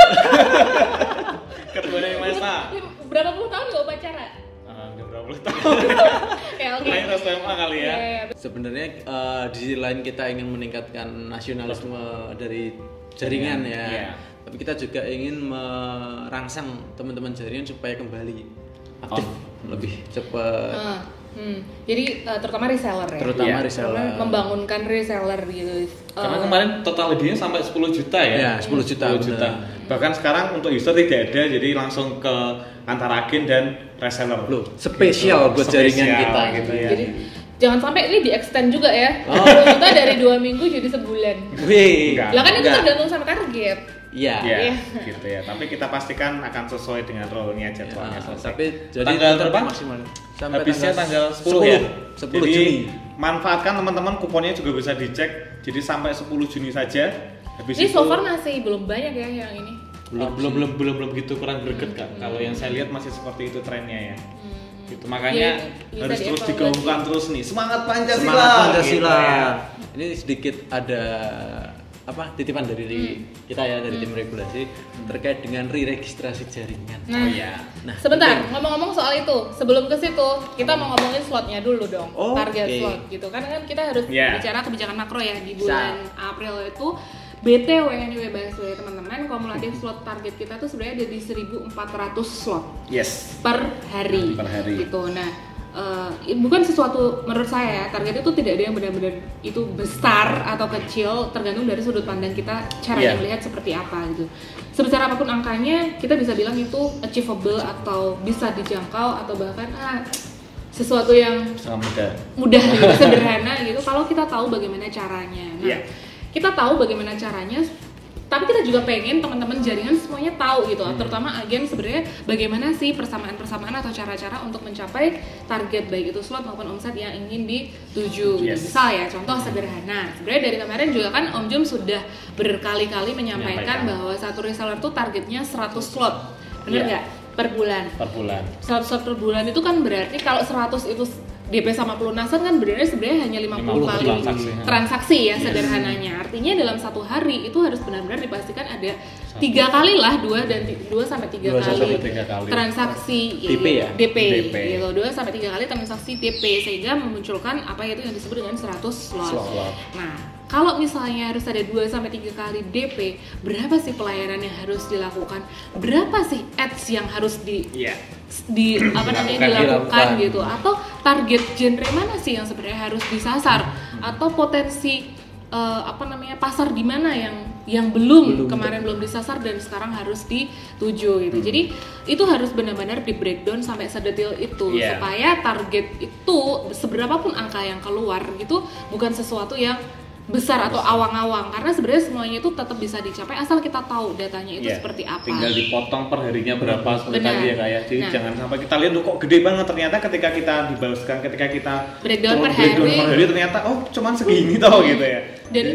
Ketua Neni Maesa. Berapa puluh tahun nggak upacara? Ah, enggak berapa puluh tahun. Ya oke. Lain S M A kali ya. Iya, iya, Sebenarnya eh, di sisi lain kita ingin meningkatkan nasionalisme dari jaringan ya. Iya. Tapi kita juga ingin merangsang teman-teman jaringan supaya kembali aktif lebih cepat. Ah, hmm. Jadi uh, terutama reseller ya. Terutama Iya. reseller. Karena membangunkan reseller gitu. Karena Uh, kemarin total leadnya sampai sepuluh juta ya. Ya, sepuluh juta, sepuluh juta. benar. Bahkan sekarang untuk user tidak ada, jadi langsung ke antara agen dan reseller. Loh, spesial buat jaringan Spesial kita. gitu ya. Jadi jangan sampai ini di extend juga ya. Oh. sepuluh juta dari dua minggu jadi sebulan. Wih. Enggak. Lah kan itu Enggak. tergantung sama target. Iya. Ya, Iya. gitu ya. Tapi kita pastikan akan sesuai dengan role-nya jadwalnya Ya, selesai. tapi jadi tanggal tetap berapa? maksimal. Sampai Habisnya tanggal sepuluh, ya. sepuluh Jadi, Juni. manfaatkan teman-teman, kuponnya juga bisa dicek. Jadi sampai sepuluh Juni saja. Habis Ini itu so far masih belum banyak ya yang ini. belum belum belum belum belum gitu, kurang greget Kak. Kalau yang saya lihat masih seperti itu trennya ya. Gitu. Makanya Iya, bisa harus terus dievaluasi. digaungkan terus nih. Semangat Pancasila. Semangat Pancasila. gitu ya. Ini sedikit ada apa titipan dari Hmm. kita ya dari tim regulasi terkait dengan re-registrasi jaringan. Nah, Oh iya. Nah, sebentar, itu- ngomong-ngomong soal itu, sebelum ke situ, kita mau ngomongin slotnya dulu dong, Oh, target oke. slot gitu. Karena kan kita harus Yeah. bicara kebijakan makro ya di bulan April itu. B T W anyway by the way, teman-teman, kumulatif slot target kita tuh sebenarnya ada di seribu empat ratus slot Yes. per hari. Per hari. Gitu. Nah, eh, bukan sesuatu menurut saya ya, target itu tidak ada yang benar-benar itu besar atau kecil, tergantung dari sudut pandang kita caranya Yeah. melihat seperti apa gitu. Sebesar apapun angkanya, kita bisa bilang itu achievable atau bisa dijangkau atau bahkan ah, sesuatu yang Sangat mudah. mudah gitu, sederhana gitu kalau kita tahu bagaimana caranya. Nah, Iya. kita tahu bagaimana caranya, tapi kita juga pengen teman-teman jaringan semuanya tahu gitu, Hmm. terutama agen sebenarnya bagaimana sih persamaan-persamaan atau cara-cara untuk mencapai target baik itu slot maupun omset yang ingin dituju. Gitu. Yes. Misal ya, contoh sederhana. Sebenarnya dari kemarin juga kan Om Jum sudah berkali-kali menyampaikan Menyampaikan. bahwa satu reseller tuh targetnya seratus slot. Bener Iya. nggak? Per bulan. Per bulan. seratus slot per bulan itu kan berarti kalau seratus itu D P sama pelunasan kan benernya sebenarnya hanya lima puluh lima puluh kali transaksi. transaksi ya sederhananya. Artinya dalam satu hari itu harus benar-benar dipastikan ada tiga kali lah, dua dan ti- dua sampai tiga Dua kali sampai tiga kali. transaksi D P ya? D P, D P. gitu. dua sampai tiga kali transaksi D P sehingga memunculkan apa itu yang disebut dengan seratus slot. Slot. Nah, kalau misalnya harus ada dua sampai tiga kali D P, berapa sih pelayanan yang harus dilakukan? Berapa sih ads yang harus di Iya. di apa namanya Dilakukan, dilakukan dilakukan. gitu, atau target genre mana sih yang sebenarnya harus disasar, atau potensi eh, apa namanya pasar di mana yang yang belum, Belum. kemarin belum disasar dan sekarang harus dituju gitu. Jadi itu harus benar-benar di breakdown sampai sedetil itu Iya. supaya target itu seberapapun angka yang keluar gitu bukan sesuatu yang besar atau awang-awang, karena sebenarnya semuanya itu tetap bisa dicapai asal kita tahu datanya itu Iya. seperti apa. Tinggal dipotong per harinya berapa seperti Benar. tadi ya kayak. Jadi Nah. jangan sampai kita lihat "Duh, kok gede banget, ternyata ketika kita dibalaskan, ketika kita Breakdown turun per breakdown hari. per hari ternyata oh cuman segini toh gitu ya. Dan itu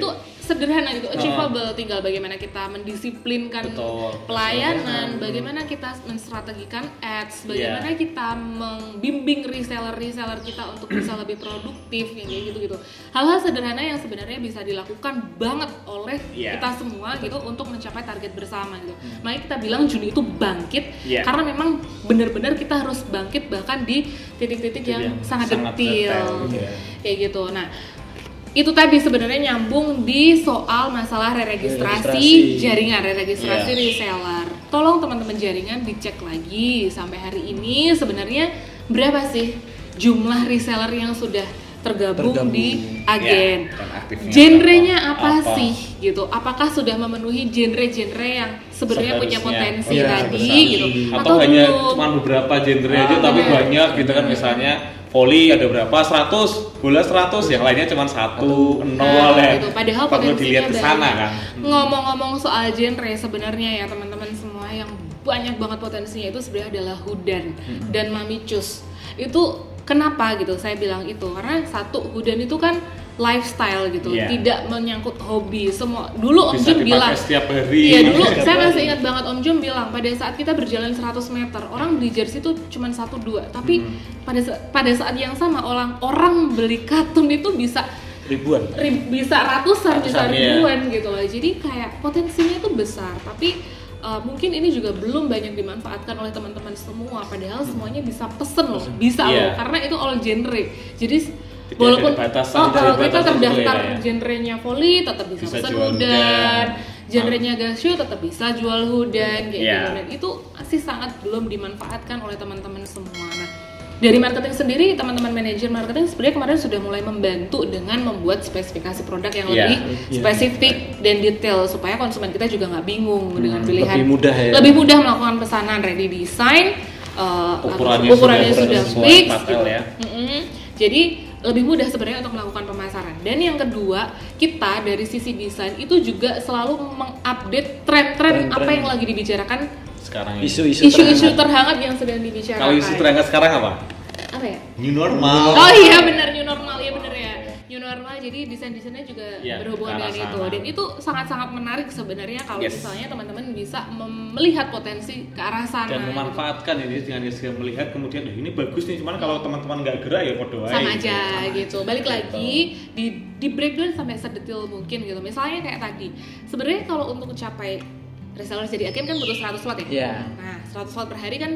sederhana gitu, achievable. Tinggal bagaimana kita mendisiplinkan Betul. pelayanan, bagaimana kita menstrategikan ads, bagaimana Yeah. kita membimbing reseller-reseller kita untuk bisa lebih produktif, yang kayak gitu-gitu. Hal-hal sederhana yang sebenarnya bisa dilakukan banget oleh Yeah. kita semua gitu untuk mencapai target bersama gitu. Makanya kita bilang Juni itu bangkit Yeah. karena memang benar-benar kita harus bangkit bahkan di titik-titik yang, Yang sangat, sangat detil, detail, gitu ya. kayak gitu. Nah, itu tadi sebenarnya nyambung di soal masalah re-registrasi Registrasi. jaringan, re-registrasi Yeah. reseller. Tolong teman-teman jaringan dicek lagi sampai hari ini sebenarnya berapa sih jumlah reseller yang sudah tergabung, Tergabung. di agen. Ya, dan aktifnya Genrenya apa, apa? sih gitu? Apakah sudah memenuhi genre-genre yang sebenarnya punya Seharusnya. potensi Iya, tadi besar. gitu? Atau, hanya belum? cuma beberapa genre aja Ah, tapi bener. banyak gitu kan, misalnya volley ada berapa, seratus, bola seratus, yang lainnya cuma satu, nol Nah, ya. gitu. Padahal perlu potensinya dilihat ke sana banyak. kan. Ngomong-ngomong soal genre sebenarnya ya teman-teman semua, yang banyak banget potensinya itu sebenarnya adalah Hudan dan Mamicus. Itu kenapa gitu saya bilang itu? Karena satu, Hudan itu kan lifestyle gitu, Iya. tidak menyangkut hobi. Semua dulu Om Bisa Jun dipakai bilang setiap hari. Iya dulu Setiap saya hari. masih ingat banget Om Jun bilang pada saat kita berjalan seratus meter orang beli jersey itu cuma satu dua, tapi Hmm. pada sa- pada saat yang sama orang orang beli kartun itu bisa ribuan. Rib- bisa ratusan, bisa Ratusan, iya. ribuan gitu loh. Jadi kayak potensinya itu besar, tapi uh, mungkin ini juga belum banyak dimanfaatkan oleh teman-teman semua. Padahal semuanya bisa pesen loh, bisa Iya. loh, karena itu all genre. Jadi Tidak walaupun ada batasan, oh, tidak oh, ada kita batasan terdaftar juga ya. genrenya volley tetap bisa, Bisa pesen jual Hudan, Hudan. genrenya gasio tetap bisa jual Hudan kayak Iya. gitu. Dan itu masih sangat belum dimanfaatkan oleh teman-teman semua. Nah, dari marketing sendiri, teman-teman manajer marketing sebenarnya kemarin sudah mulai membantu dengan membuat spesifikasi produk yang Iya. lebih Iya. spesifik dan detail supaya konsumen kita juga nggak bingung dengan pilihan. lebih mudah ya. Lebih mudah melakukan pesanan, ready design, uh, Ukurannya ukurannya sudah sudah, sesuai fix. patel gitu. ya. Mm-mm. Jadi lebih mudah sebenarnya untuk melakukan pemasaran. Dan yang kedua, kita dari sisi desain itu juga selalu mengupdate tren-tren Tren-tren. apa yang lagi dibicarakan, Sekarang ini. Isu-isu isu-isu terhangat. terhangat yang sedang dibicarakan. Kalau isu terangkat sekarang apa? Apa ya? New normal. Oh iya benar, new normal, ya benar ya. New normal, jadi desain-desainnya juga Ya, berhubungan ke arah dengan itu. sana. Dan itu sangat-sangat menarik sebenarnya kalau Yes. misalnya teman-teman bisa mem- melihat potensi ke arah sana. Dan gitu. memanfaatkan ini dengan segera melihat kemudian "Duh, ini bagus nih, cuman kalau teman-teman nggak gerak ya podo aja." Sama gitu. aja Sama gitu. aja. Balik Gitu. lagi di di breakdown sampai sedetil mungkin gitu. Misalnya kayak tadi, sebenarnya kalau untuk mencapai reseller jadi agen kan butuh seratus watt ya. Iya. Nah, seratus watt per hari kan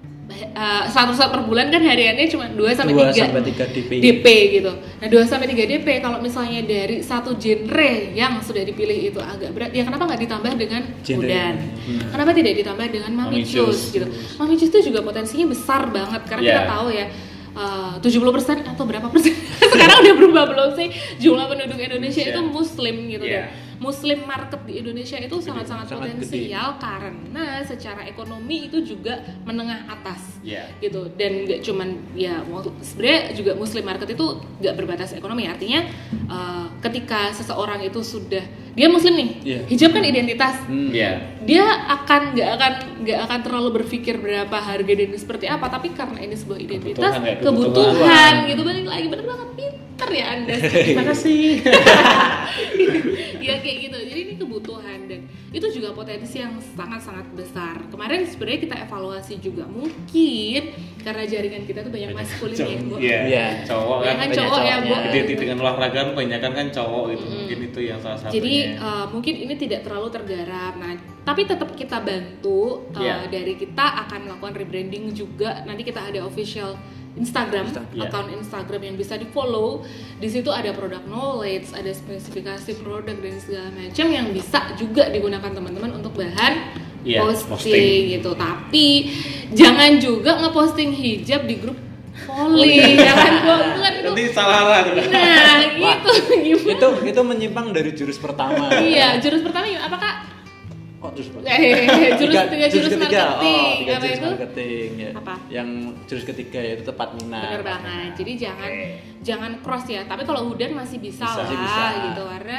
uh, seratus watt per bulan kan hariannya cuma dua sampai dua tiga sampai tiga D P. D P gitu. Nah, dua sampai tiga D P kalau misalnya dari satu genre yang sudah dipilih itu agak berat, ya kenapa nggak ditambah dengan Genre. Hudan? Hmm. Kenapa tidak ditambah dengan Mamicus. Mamicus gitu? Mamicus itu juga potensinya besar banget karena Yeah. kita tahu ya uh, tujuh puluh persen atau berapa persen sekarang udah berubah belum sih jumlah penduduk Indonesia Indonesia. itu muslim gitu Yeah. kan. Muslim market di Indonesia itu sangat-sangat sangat potensial karena secara ekonomi itu juga menengah atas Iya. gitu, dan nggak cuman ya waktu- sebenarnya juga Muslim market itu nggak berbatas ekonomi, artinya uh, ketika seseorang itu sudah dia Muslim nih, Iya. hijab kan identitas, Hmm. Iya. dia akan nggak akan nggak akan terlalu berpikir berapa harga dan seperti apa, tapi karena ini sebuah identitas Kebutuhan ya, kebutuhan, kebutuhan. gitu, balik lagi bener banget, pinter ya anda. Terima kasih. Ya kayak gitu, jadi ini kebutuhan dan itu juga potensi yang sangat-sangat besar. Kemarin sebenarnya kita evaluasi juga, mungkin karena jaringan kita tuh banyak maskulin ya, Bu. Iya. Iya. Cowok kan. Banyak banyak cowok ya, Bu. cowoknya. Identik dengan olahraga kebanyakan kan cowok gitu. Mungkin itu yang salah satunya. Jadi uh, mungkin ini tidak terlalu tergarap. Nah, tapi tetap kita bantu uh, Iya. dari kita akan melakukan rebranding juga. Nanti kita ada official Instagram, Instagram, iya. account Instagram yang bisa di-follow. Di situ ada product knowledge, ada spesifikasi produk dan segala macam yang bisa juga digunakan teman-teman untuk bahan Iya, posting, posting. gitu. Tapi jangan juga ngeposting hijab di grup volley, jangan gua itu kan itu. Nanti salah arah. Nah, gitu gimana? itu itu menyimpang dari jurus pertama. Iya, jurus pertama gimana? Apakah Oh, jurus pertama. Eh, jurus Tiga- ketiga, jurus ketiga. marketing. Oh, tiga Apa jurus itu? marketing ya. Apa? Yang jurus ketiga yaitu tepat minat. bener banget. Jadi jangan jangan cross ya. Tapi kalau Hudan masih bisa, Bisa, lah masih bisa. gitu karena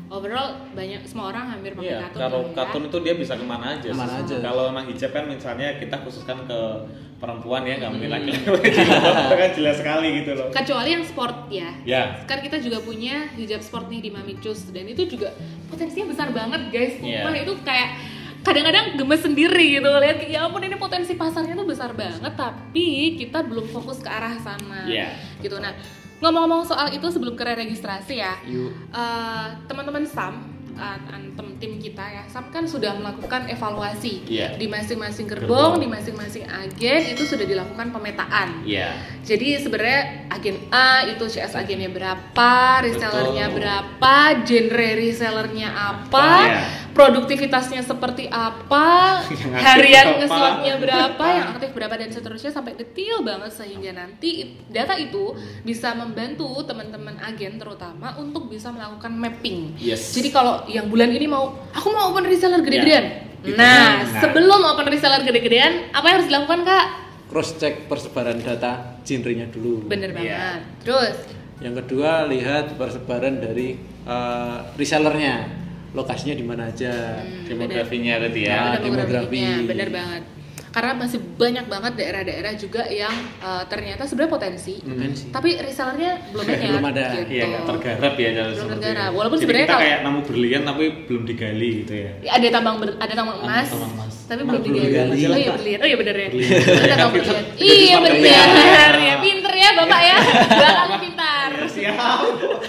overall banyak semua orang hampir pakai Iya, katun. kalau ya. katun itu dia bisa kemana aja. Kemana sih. aja. Kalau emang hijab kan misalnya kita khususkan ke perempuan ya, nggak mungkin laki-laki. Itu kan jelas sekali gitu loh. Kecuali yang sport ya. Ya. Kan kita juga punya hijab sport nih di Mami Cus dan itu juga potensinya besar banget guys. Iya. Sumpah itu kayak kadang-kadang gemes sendiri gitu lihat ya ampun ini potensi pasarnya tuh besar banget tapi kita belum fokus ke arah sana. Iya. Gitu. Nah, ngomong-ngomong soal itu sebelum ke registrasi ya. Yuk. Uh, teman-teman S A M uh, antem tim kita ya, S A M kan sudah melakukan evaluasi Iya. di masing-masing gerbong, di masing-masing agen itu sudah dilakukan pemetaan. Iya. Jadi sebenarnya agen A itu C S agennya berapa, resellernya Betul. berapa, genre resellernya apa, Iya. produktivitasnya seperti apa, Yang aktif harian apa, ngeslotnya berapa, apa. yang aktif berapa dan seterusnya sampai detail banget sehingga nanti data itu bisa membantu teman-teman agen terutama untuk bisa melakukan mapping. Yes. Jadi kalau yang bulan ini mau aku mau open reseller gede-gedean. Gitu. Nah, Nah. sebelum open reseller gede-gedean, apa yang harus dilakukan, Kak? Cross check persebaran data genrenya dulu. Bener banget. Iya. Terus, Yang kedua lihat persebaran dari uh, resellernya, lokasinya di mana aja. Demografinya tadi ya. Nah, ada demografi. demografinya, bener banget. Karena masih banyak banget daerah-daerah juga yang uh, ternyata sebenarnya potensi, Potensi. tapi resellernya belum banyak. Belum ada. Gitu. Iya, nggak tergarap ya kalau Belum seperti tergarap. itu. Walaupun Jadi sebenarnya kita kalau- kayak nemu berlian tapi belum digali gitu ya. Ada tambang ber- ada tambang Ah, emas, tambang emas. tapi Emang belum belum digali. digali. Oh iya berlian, oh iya bener ya. Berlian. Ada tambang Kita- berlian. kita Iya smart bener ya. ya, pinter ya bapak ya, bapak pintar. Siap.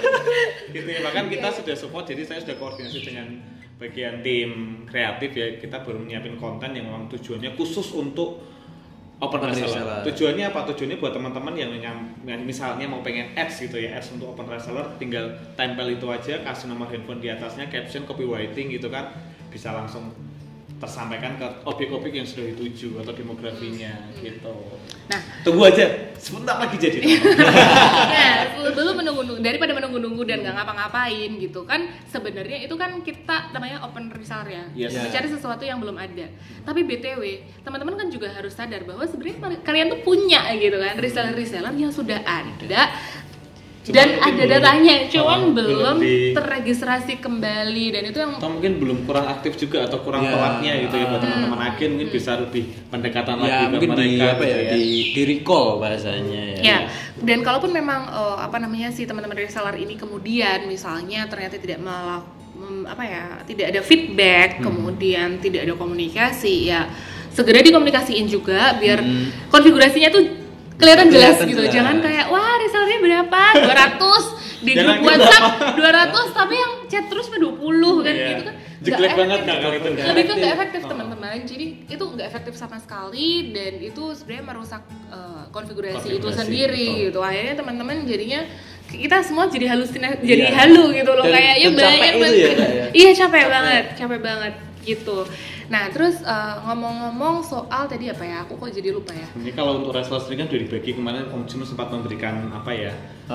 Gitu ya, bahkan kita sudah support, jadi saya sudah koordinasi dengan bagian tim kreatif ya, kita baru menyiapin konten yang memang tujuannya khusus untuk open Open reseller. reseller. Tujuannya apa? Tujuannya buat teman-teman yang, yang yang misalnya mau pengen ads gitu ya, ads untuk open reseller, tinggal tempel itu aja, kasih nomor handphone di atasnya, caption, copywriting gitu kan, bisa langsung tersampaikan ke objek-objek yang sudah dituju atau demografinya gitu. Nah, Tunggu aja, sebentar lagi jadi. nah, sebelum menunggu-nunggu daripada menunggu-nunggu dan nggak ngapa-ngapain gitu kan, sebenarnya itu kan kita namanya open reseller ya, Yes. mencari sesuatu yang belum ada. Tapi B T W, teman-teman kan juga harus sadar bahwa sebenarnya kalian tuh punya gitu kan reseller-reseller yang sudah ada. Cuman Dan mungkin ada belum- datanya, cuman oh, belum belum di- terregistrasi kembali dan itu yang atau mungkin belum kurang aktif juga atau kurang Ya. telatnya gitu ya buat teman-teman agen, mungkin bisa lebih pendekatan lagi Ya ke mungkin di mereka apa gitu ya, di, di recall bahasanya ya. ya. Dan kalaupun memang eh, apa namanya si teman-teman reseller ini kemudian misalnya ternyata tidak melak, mem- apa ya, tidak ada feedback, kemudian tidak ada komunikasi, ya segera dikomunikasiin juga biar konfigurasinya tuh kelihatan jelas Kelihatan gitu. jelas. Jangan kayak wah resellernya berapa? dua ratus di Jangan grup gitu. WhatsApp dua ratus tapi yang chat terus mah dua puluh kan Iya. gitu kan. Jelek Nggak banget efektif. nggak kalau itu. Nggak Lebih ke nggak efektif. efektif teman-teman. Jadi itu nggak efektif sama sekali dan itu sebenarnya merusak uh, konfigurasi, itu Konfigurasi, sendiri betul. gitu. Akhirnya teman-teman jadinya kita semua jadi halusinasi, jadi Iya. halu gitu loh, Dan- kayak ya dan capek banyak itu banget. ya, Kak, ya? Iya capek, Capek. banget, capek banget gitu. Nah terus uh, ngomong-ngomong soal tadi apa ya? Aku kok jadi lupa ya. Ini kalau untuk reseller sendiri kan sudah dibagi kemarin, Om Jun sempat memberikan apa ya,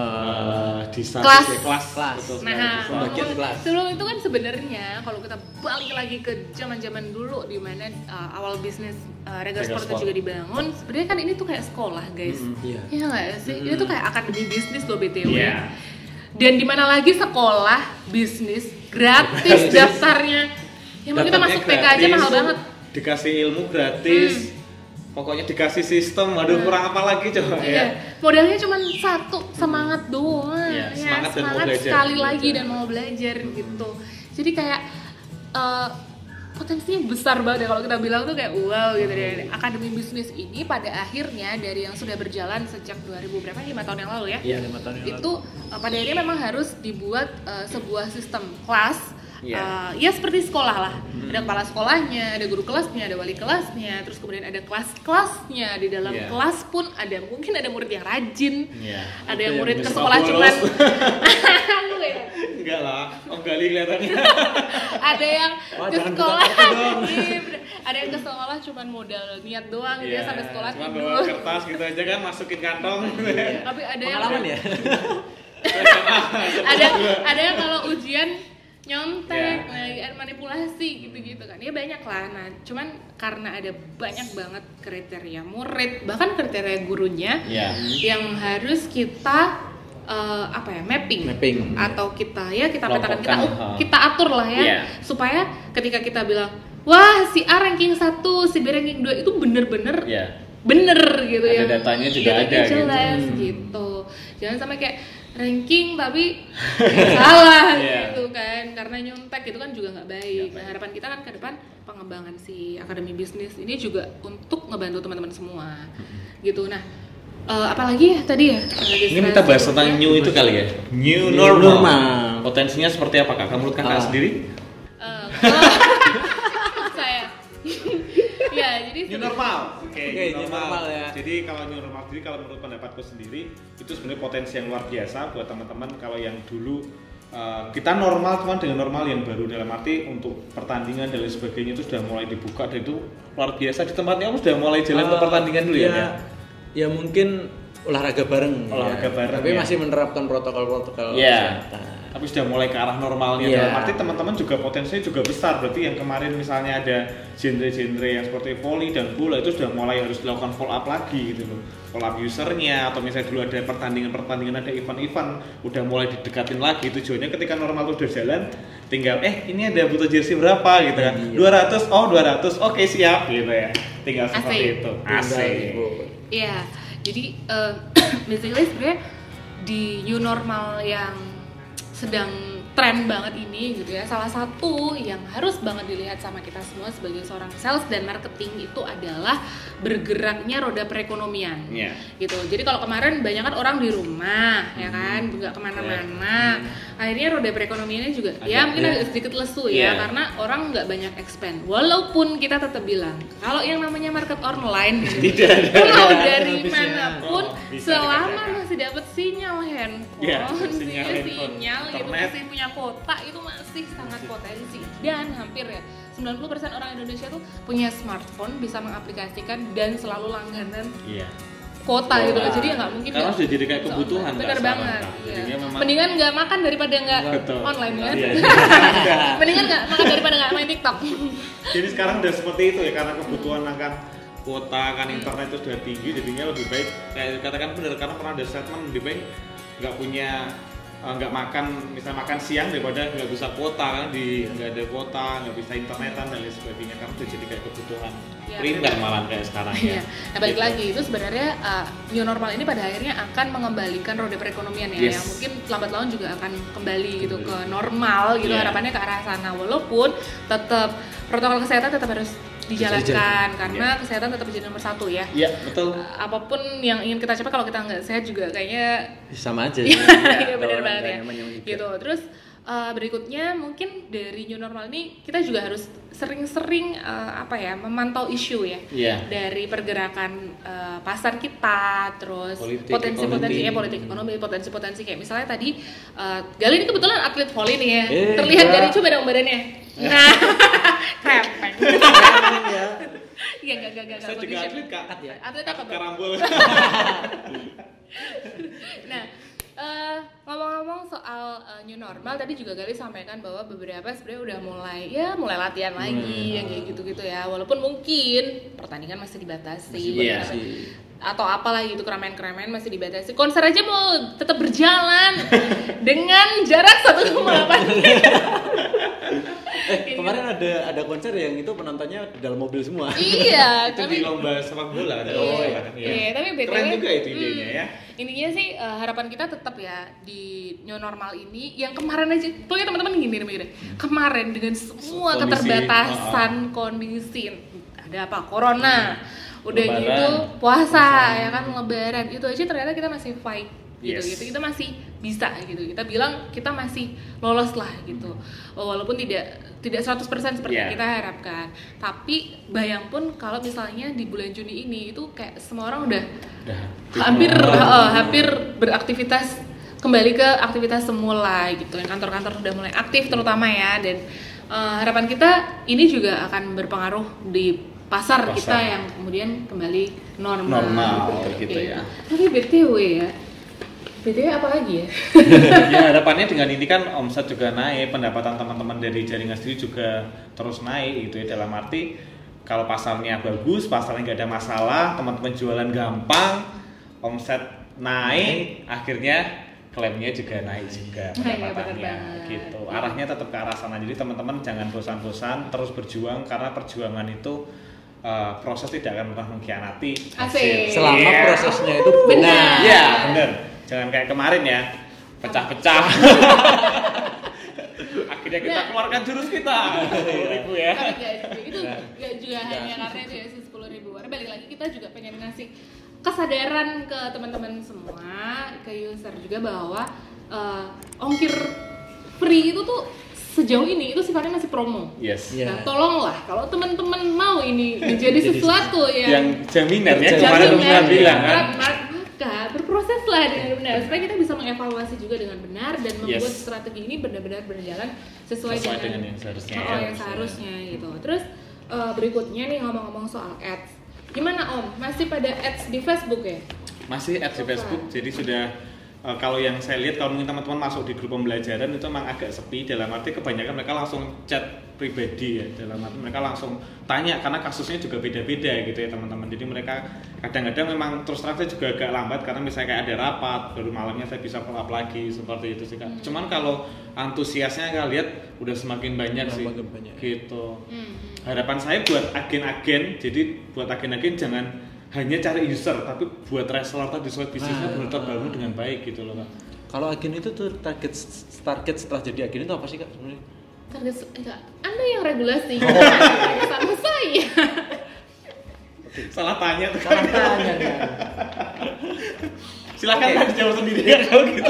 Eh, desa kelas. kelas, Kelas. betul sekali, Nah, kelas. Pembagian ngomong- kelas. sebelum itu kan sebenarnya kalau kita balik lagi ke zaman-zaman dulu di mana uh, awal bisnis uh, Regal Regal Sport itu Sport. juga dibangun, sebenarnya kan ini tuh kayak sekolah, guys. Mm-mm. Iya. Iya nggak sih? Ini tuh kayak akademi bisnis loh B T W. Iya. Dan di mana lagi sekolah bisnis gratis daftarnya. Yang mau kita Dapatnya masuk P K aja gratis, mahal banget. Dikasih ilmu gratis, pokoknya dikasih sistem, waduh kurang apa lagi coba Iya, ya. modalnya cuma satu, semangat doang. Iya, Ya, semangat dan mau semangat belajar. sekali Belajar. lagi dan mau belajar gitu. Jadi kayak eh, potensinya besar banget ya kalau kita bilang tuh kayak wow gitu deh. Akademi bisnis ini pada akhirnya dari yang sudah berjalan sejak dua ribu berapa lima tahun yang lalu ya. Iya, lima tahun yang Itu eh, pada akhirnya memang harus dibuat eh, sebuah sistem kelas. Iya. Eh, ya seperti sekolah lah, ada kepala sekolahnya, ada guru kelasnya, ada wali kelasnya, terus kemudian ada kelas-kelasnya. Di dalam Iya. kelas pun ada mungkin ada murid yang rajin, Iya. ada yang Ada murid yang ke suka sekolah bolos. cuman Lu ya? Enggak lah, Om Gali kelihatannya. ada yang Wah, ke jangan sekolah buka kartu dong. Iya, bener. Ada yang ke sekolah cuman modal niat doang gitu ya sampai sekolah cuma tidur. bawa kertas gitu aja kan, masukin kantong gitu ya. Tapi ada yang Pengalaman ya. ada ada yang kalau ujian nyontek, Ya. nah, manipulasi gitu-gitu kan. Ya banyak lah. Nah, cuman karena ada banyak banget kriteria murid, bahkan kriteria gurunya Iya. yang harus kita uh, apa ya mapping, mapping atau kita ya kita petakan kita Kelompokkan, uh. kita atur lah ya Yeah. supaya ketika kita bilang wah si A ranking satu, si B ranking dua itu bener-bener Ya. bener gitu Ada ya. datanya juga Datanya ada gitu. jelas gitu. Jangan sampai kayak ranking tapi salah Yeah. gitu kan, karena nyontek itu kan juga nggak baik. Nggak Nah baik. harapan kita kan ke depan pengembangan si akademi bisnis ini juga untuk ngebantu teman-teman semua gitu. Nah uh, apalagi ya tadi ya? Ini kita bahas tentang new itu kali ya. New New normal. normal. Potensinya seperti apa kak? Menurut kakak Ah. sendiri? Uh, kalau saya ya jadi New normal. Oke, Oke, new normal ya. Jadi kalau new normal sendiri, kalau menurut pendapatku sendiri, itu sebenarnya potensi yang luar biasa buat teman-teman. Kalau yang dulu uh, kita normal, cuman dengan normal yang baru dalam arti untuk pertandingan dan lain sebagainya itu sudah mulai dibuka dan itu luar biasa. Di tempatnya kamu sudah mulai jalan ke Uh, pertandingan dulu ya? ya, ya? ya mungkin olahraga bareng Olahraga ya. bareng, tapi ya. masih menerapkan protokol-protokol Iya. kesehatan. Tapi sudah mulai ke arah normalnya. Iya. Dalam arti teman-teman juga potensinya juga besar. Berarti yang kemarin misalnya ada genre-genre yang seperti volley dan bola itu sudah mulai harus dilakukan follow up lagi gitu loh. Follow up usernya atau misalnya dulu ada pertandingan-pertandingan, ada event-event udah mulai didekatin lagi. Tujuannya ketika normal itu udah jalan, tinggal eh ini ada butuh jersey berapa gitu kan. Iya. dua ratus, oh dua ratus, oke siap gitu ya. Tinggal seperti Asik. itu. Tinggal Asik. dibuat. Iya, jadi uh, basically sebenarnya di new normal yang sedang tren banget ini gitu ya, salah satu yang harus banget dilihat sama kita semua sebagai seorang sales dan marketing itu adalah bergeraknya roda perekonomian. Iya. Gitu. Jadi kalau kemarin banyak kan orang di rumah ya kan, nggak kemana-mana. Akhirnya roda perekonomiannya juga Agak, ya mungkin ya. agak sedikit lesu Iya. ya, karena orang nggak banyak expand. Walaupun kita tetap bilang kalau yang namanya market online gitu, Tidak ada. mau Tidak ada dari habisnya. manapun Oh, bisa selama dikatakan. masih dapat sinyal handphone, Iya, sinyal, sinyal handphone, sinyal gitu, internet. masih punya kuota, itu masih sangat potensi. Dan hampir ya sembilan puluh persen orang Indonesia tuh punya smartphone, bisa mengaplikasikan dan selalu langganan Iya. kuota gitu loh. Kuota. Jadi ya nggak mungkin Karena nggak sudah jadi kayak bisa kebutuhan, online. Kak, Bener sekarang, banget Kak. iya. Jadinya memang- Mendingan nggak makan daripada nggak Betul. online kan. Iya. Mendingan nggak makan daripada nggak main TikTok. Jadi sekarang udah seperti itu ya, karena kebutuhan akan kuota kan internet itu sudah tinggi, jadinya lebih baik kayak katakan benar, karena pernah ada statement lebih baik nggak punya eh, nggak makan misalnya makan siang daripada nggak bisa kuota kan, di nggak ada kuota, nggak bisa internetan dan lain sebagainya, karena udah jadi kayak kebutuhan Ya, primer benar. malah kayak sekarang ya. Iya. Nah balik Gitu. lagi itu sebenarnya uh, new normal ini pada akhirnya akan mengembalikan roda perekonomian ya, Yes. yang mungkin lambat laun juga akan kembali gitu ke normal gitu, Iya. harapannya ke arah sana. Walaupun tetap protokol kesehatan tetap harus dijalankan karena kesehatan tetap jadi nomor satu ya. Iya betul. Uh, apapun yang ingin kita capai kalau kita nggak sehat juga kayaknya sama aja iya sih. benar Kalau banget nggak ya. nyaman-nyaman juga. Gitu. Terus uh, berikutnya mungkin dari new normal ini kita juga harus sering-sering uh, apa ya memantau isu ya. Iya. Dari pergerakan uh, pasar kita, terus Politik, potensi-potensi ekonomi. ya politik ekonomi, potensi-potensi kayak misalnya tadi uh, Gali ini kebetulan atlet volley nih ya, Eh, terlihat enggak. dari coba dong badannya. Nah, krempeng. ya. Iya gak gak gak. Saya juga atlet kak. ya. Atlet apa bang? Karambol. Nah, eh, ngomong-ngomong soal eh, new normal tadi juga Gali sampaikan bahwa beberapa sebenarnya udah mulai ya mulai latihan lagi yang kayak gitu-gitu ya. Walaupun mungkin pertandingan masih dibatasi. Masih Iya. dibatasi. Atau apalah gitu, keramaian-keramaian masih dibatasi. Konser aja mau tetap berjalan dengan jarak satu koma delapan meter. Eh, kemarin ada ada konser yang itu penontonnya di dalam mobil semua. Iya, Itu tapi di lomba sepak bola ada. Iya, kan? iya, tapi B T W keren juga itu hmm, idenya ya. Intinya sih uh, harapan kita tetap ya di new normal ini yang kemarin aja, pokoknya teman-teman gini nih mikirnya. Kemarin dengan semua Kondisi, keterbatasan kondisi, ada apa? Corona. Udah Lebaran. gitu puasa ya kan, lebaran. Itu aja ternyata kita masih fight gitu, Yes. gitu. Kita masih bisa gitu. Kita bilang kita masih lolos lah gitu. Walaupun tidak tidak seratus persen seperti Yeah. yang kita harapkan. Tapi bayang pun kalau misalnya di bulan Juni ini itu kayak semua orang udah Udah. hampir Oh. uh, hampir beraktivitas kembali ke aktivitas semula gitu. Yang kantor-kantor sudah mulai aktif terutama ya, dan uh, harapan kita ini juga akan berpengaruh di pasar, Pasar. kita yang kemudian kembali normal. Normal, gitu ya. Tapi B T W ya. B T W apa lagi ya? Ya harapannya dengan ini kan omset juga naik, pendapatan teman-teman dari jaringan sendiri juga terus naik gitu ya, dalam arti kalau pasarnya bagus, pasarnya nggak ada masalah, teman-teman jualan gampang, omset naik, akhirnya klaimnya juga naik juga pendapatannya gitu. Arahnya tetap ke arah sana. Jadi teman-teman jangan bosan-bosan, terus berjuang karena perjuangan itu uh, proses tidak akan pernah mengkhianati hasil. Selama yeah. prosesnya itu benar. Iya, benar. Jangan kayak kemarin ya, pecah-pecah. Akhirnya kita nah, keluarkan jurus kita sepuluh ribu ya. Tapi guys, itu nggak juga nah. hanya karena itu ya sepuluh ribu. Karena balik lagi kita juga pengen ngasih kesadaran ke teman-teman semua, ke user juga bahwa uh, ongkir free itu tuh sejauh ini itu sifatnya masih promo. Yes. Nah, yeah. tolonglah kalau teman-teman mau ini menjadi sesuatu yang yang jaminan ya, kemarin teman bilang kan. Maka berproseslah dengan benar supaya kita bisa mengevaluasi juga dengan benar dan membuat yes. strategi ini benar-benar berjalan sesuai, sesuai dengan, dengan yang seharusnya. Oh, yang seharusnya gitu. Terus uh, berikutnya nih ngomong-ngomong soal ads. Gimana Om? Masih pada ads di Facebook ya? Masih ads di Facebook. Jadi sudah uh, kalau yang saya lihat kalau mungkin teman-teman masuk di grup pembelajaran itu memang agak sepi, dalam arti kebanyakan mereka langsung chat pribadi ya, dalam arti mereka langsung tanya karena kasusnya juga beda-beda gitu ya teman-teman. Jadi mereka kadang-kadang memang terus terang saya juga agak lambat karena misalnya kayak ada rapat baru malamnya saya bisa follow up lagi seperti itu sih Kak. Hmm. Cuman kalau antusiasnya Kak lihat udah semakin banyak sih banyak. Gitu. Hmm. Harapan saya buat agen-agen, jadi buat agen-agen jangan hanya cari user tapi buat reseller tadi soal bisnisnya benar terbangun dengan baik gitu loh Kak. Kalau agen itu tuh target target setelah jadi agen itu apa sih Kak sebenarnya? Target enggak, Anda yang regulasi. Oh. Sama saya. Salah tanya tuh. Salah tanya dia. Silakan okay. Jawab sendiri ya kalau gitu.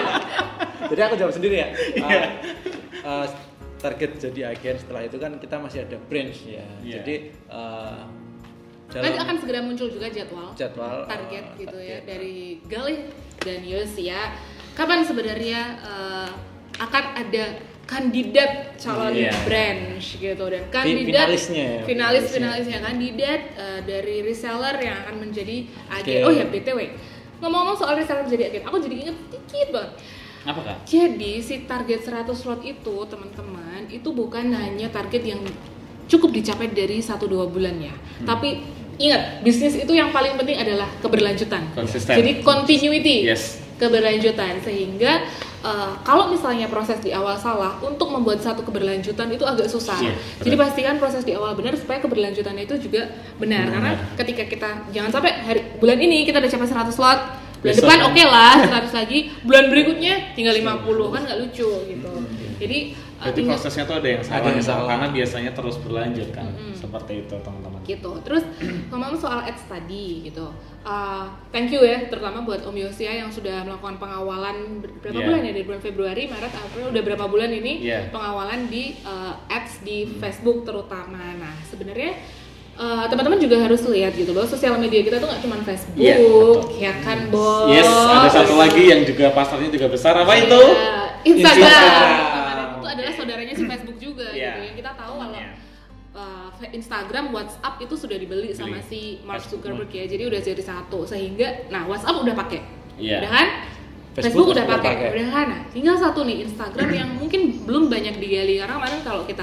Jadi aku jawab sendiri ya. Uh, uh, target jadi agen setelah itu kan kita masih ada branch ya. Yeah. Jadi uh, nanti akan segera muncul juga jadwal. Jadwal target uh, gitu target. Ya dari Galih dan Yus ya. Kapan sebenarnya uh, akan ada kandidat calon yeah. branch gitu dan kandidat finalisnya finalis finalisnya kandidat uh, dari reseller yang akan menjadi agen. Okay. Oh ya B T W ngomong-ngomong soal reseller jadi agen, aku jadi inget dikit banget. Apa Kak? Jadi si target seratus slot itu teman-teman itu bukan hanya target yang cukup dicapai dari satu dua bulan ya, hmm. tapi ingat bisnis itu yang paling penting adalah keberlanjutan. Konsisten. Jadi continuity. Yes. Keberlanjutan sehingga uh, kalau misalnya proses di awal salah untuk membuat satu keberlanjutan itu agak susah. Yeah, jadi pastikan proses di awal benar supaya keberlanjutannya itu juga benar. Benar. Karena ketika kita jangan sampai hari bulan ini kita udah capai seratus slot, bulan depan oke okay lah seratus lagi, bulan berikutnya tinggal lima puluh kan nggak lucu gitu. Jadi Berarti uh, prosesnya tuh ada yang salah, ada yang salah karena biasanya terus berlanjut kan, mm-hmm. seperti itu teman-teman. Gitu. Terus ngomong soal ads tadi gitu, uh, thank you ya, terutama buat Om Yosia yang sudah melakukan pengawalan berapa yeah. bulan ya dari bulan Februari, Maret, April, udah berapa bulan ini yeah. pengawalan di uh, ads di mm. Facebook terutama. Nah sebenarnya uh, teman-teman juga harus lihat gitu loh, sosial media kita tuh nggak cuma Facebook, yeah, ya kan Bos. Yes, ada satu lagi yang juga pasarnya juga besar apa yeah. itu? Instagram. Instagram. Adalah saudaranya si Facebook juga yeah. gitu. Yang kita tahu kalau yeah. uh, Instagram, WhatsApp itu sudah dibeli sama Beli. si Mark Zuckerberg ya. Jadi udah jadi satu sehingga nah WhatsApp udah pakai. Yeah. Udah kan? Facebook, Facebook udah pakai. Udah kan? Nah, tinggal satu nih Instagram yang mungkin belum banyak digali karena kemarin kalau kita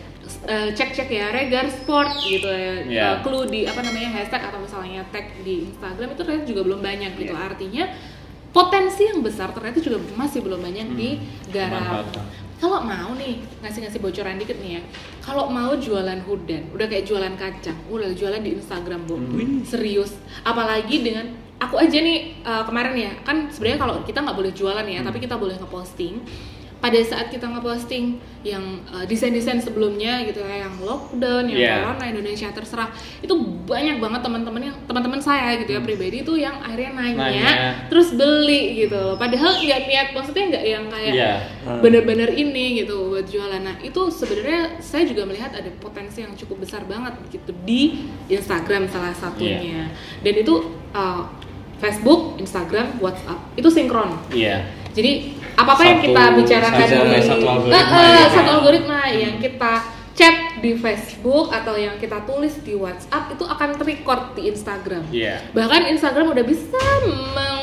uh, cek-cek ya Regar Sport gitu ya. Yeah. Uh, clue di apa namanya hashtag atau misalnya tag di Instagram itu ternyata juga belum banyak gitu. Yeah. Artinya potensi yang besar ternyata juga masih belum banyak hmm. digarap. Kalau mau nih ngasih-ngasih bocoran dikit nih ya, kalau mau jualan hudan, udah kayak jualan kacang, udah jualan di Instagram Bu, hmm. serius. Apalagi dengan aku aja nih uh, kemarin ya, kan sebenarnya kalau kita nggak boleh jualan ya, hmm. tapi kita boleh ngeposting. Pada saat kita ngeposting yang uh, desain-desain sebelumnya gitu ya, yang lockdown, yang yeah. corona Indonesia terserah, itu banyak banget teman-teman yang teman-teman saya gitu ya hmm. pribadi itu yang akhirnya nanya, nanya. terus beli gitu. Padahal nggak niat, maksudnya nggak yang kayak yeah. hmm. bener-bener ini gitu buat jualan. Nah itu sebenarnya saya juga melihat ada potensi yang cukup besar banget gitu di Instagram salah satunya. Yeah. Dan itu uh, Facebook, Instagram, WhatsApp itu sinkron. Yeah. Jadi apa-apa yang kita bicarakan satu, di satu algoritma, uh, uh, ya, satu algoritma hmm. yang kita chat di Facebook atau yang kita tulis di WhatsApp itu akan terrecord di Instagram. Yeah. Bahkan Instagram udah bisa meng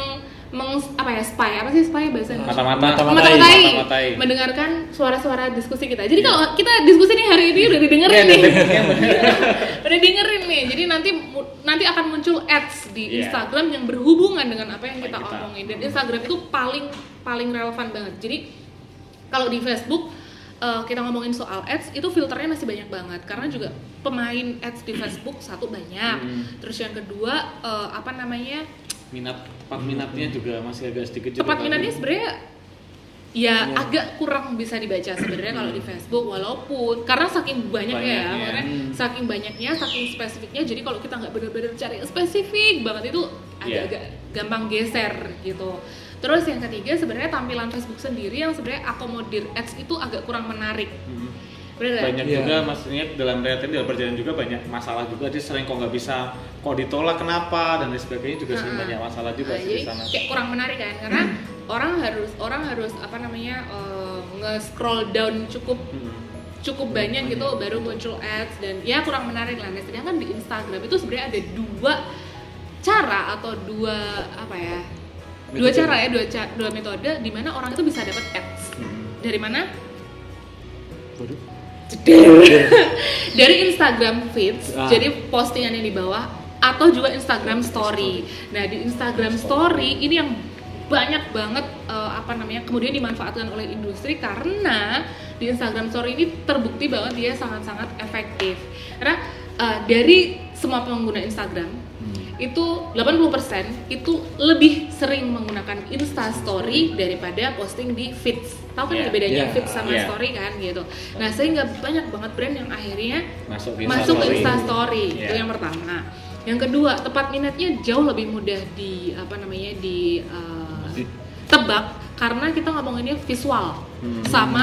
meng apa ya spy apa sih spy bahasa Indonesia? Mata-mata, mata-matai, mata-matai. mendengarkan suara-suara diskusi kita. Jadi kalau kita diskusi nih hari ini udah didengerin Iya, nih, iya, udah dengerin nih. Jadi nanti nanti akan muncul ads di Iya. Instagram yang berhubungan dengan apa yang kita Kita. omongin. Dan Instagram itu paling paling relevan banget. Jadi kalau di Facebook uh, kita ngomongin soal ads itu filternya masih banyak banget karena juga pemain ads di Facebook satu banyak. Hmm. Terus yang kedua uh, apa namanya? minat tepat minatnya juga masih agak sedikit juga. Tepat minatnya sebenarnya ya Ya. agak kurang bisa dibaca sebenarnya kalau di Facebook walaupun karena saking banyaknya ya, Banyaknya. makanya Hmm. saking banyaknya, saking spesifiknya jadi kalau kita nggak benar-benar cari yang spesifik banget itu Iya. agak-agak gampang geser gitu. Terus yang ketiga sebenarnya tampilan Facebook sendiri yang sebenarnya akomodir ads itu agak kurang menarik. Hmm. Bener nggak? Banyak Iya. juga maksudnya dalam reality dalam perjalanan juga banyak masalah juga, dia sering kok nggak bisa, kok ditolak kenapa dan lain sebagainya juga sering Nah, banyak masalah juga nah, sih jadi di sana. kayak kurang menarik kan karena orang harus orang harus apa namanya uh, nge-scroll down cukup Hmm. cukup banyak gitu baru muncul ads dan ya kurang menarik lah. Nah, sedangkan di Instagram itu sebenarnya ada dua cara atau dua apa ya dua Metode. cara ya dua ca- dua metode di mana orang itu bisa dapat ads. Hmm. Dari mana? Waduh. Dari Instagram feeds, Ah. jadi postingan yang di bawah atau juga Instagram story. Nah, di Instagram story ini yang banyak banget uh, apa namanya kemudian dimanfaatkan oleh industri karena di Instagram story ini terbukti bahwa dia sangat-sangat efektif. Karena uh, dari semua pengguna Instagram itu delapan puluh persen itu lebih sering menggunakan Insta Story daripada posting di feeds. Tahu kan Yeah. yeah. bedanya Yeah. feeds sama Yeah. story kan gitu. Nah, sehingga banyak banget brand yang akhirnya Masuk ke masuk ke Instastory. Insta Story. Itu Yeah. yang pertama. Yang kedua, tepat minatnya jauh lebih mudah di apa namanya di uh, tebak karena kita ngomonginnya visual Hmm. sama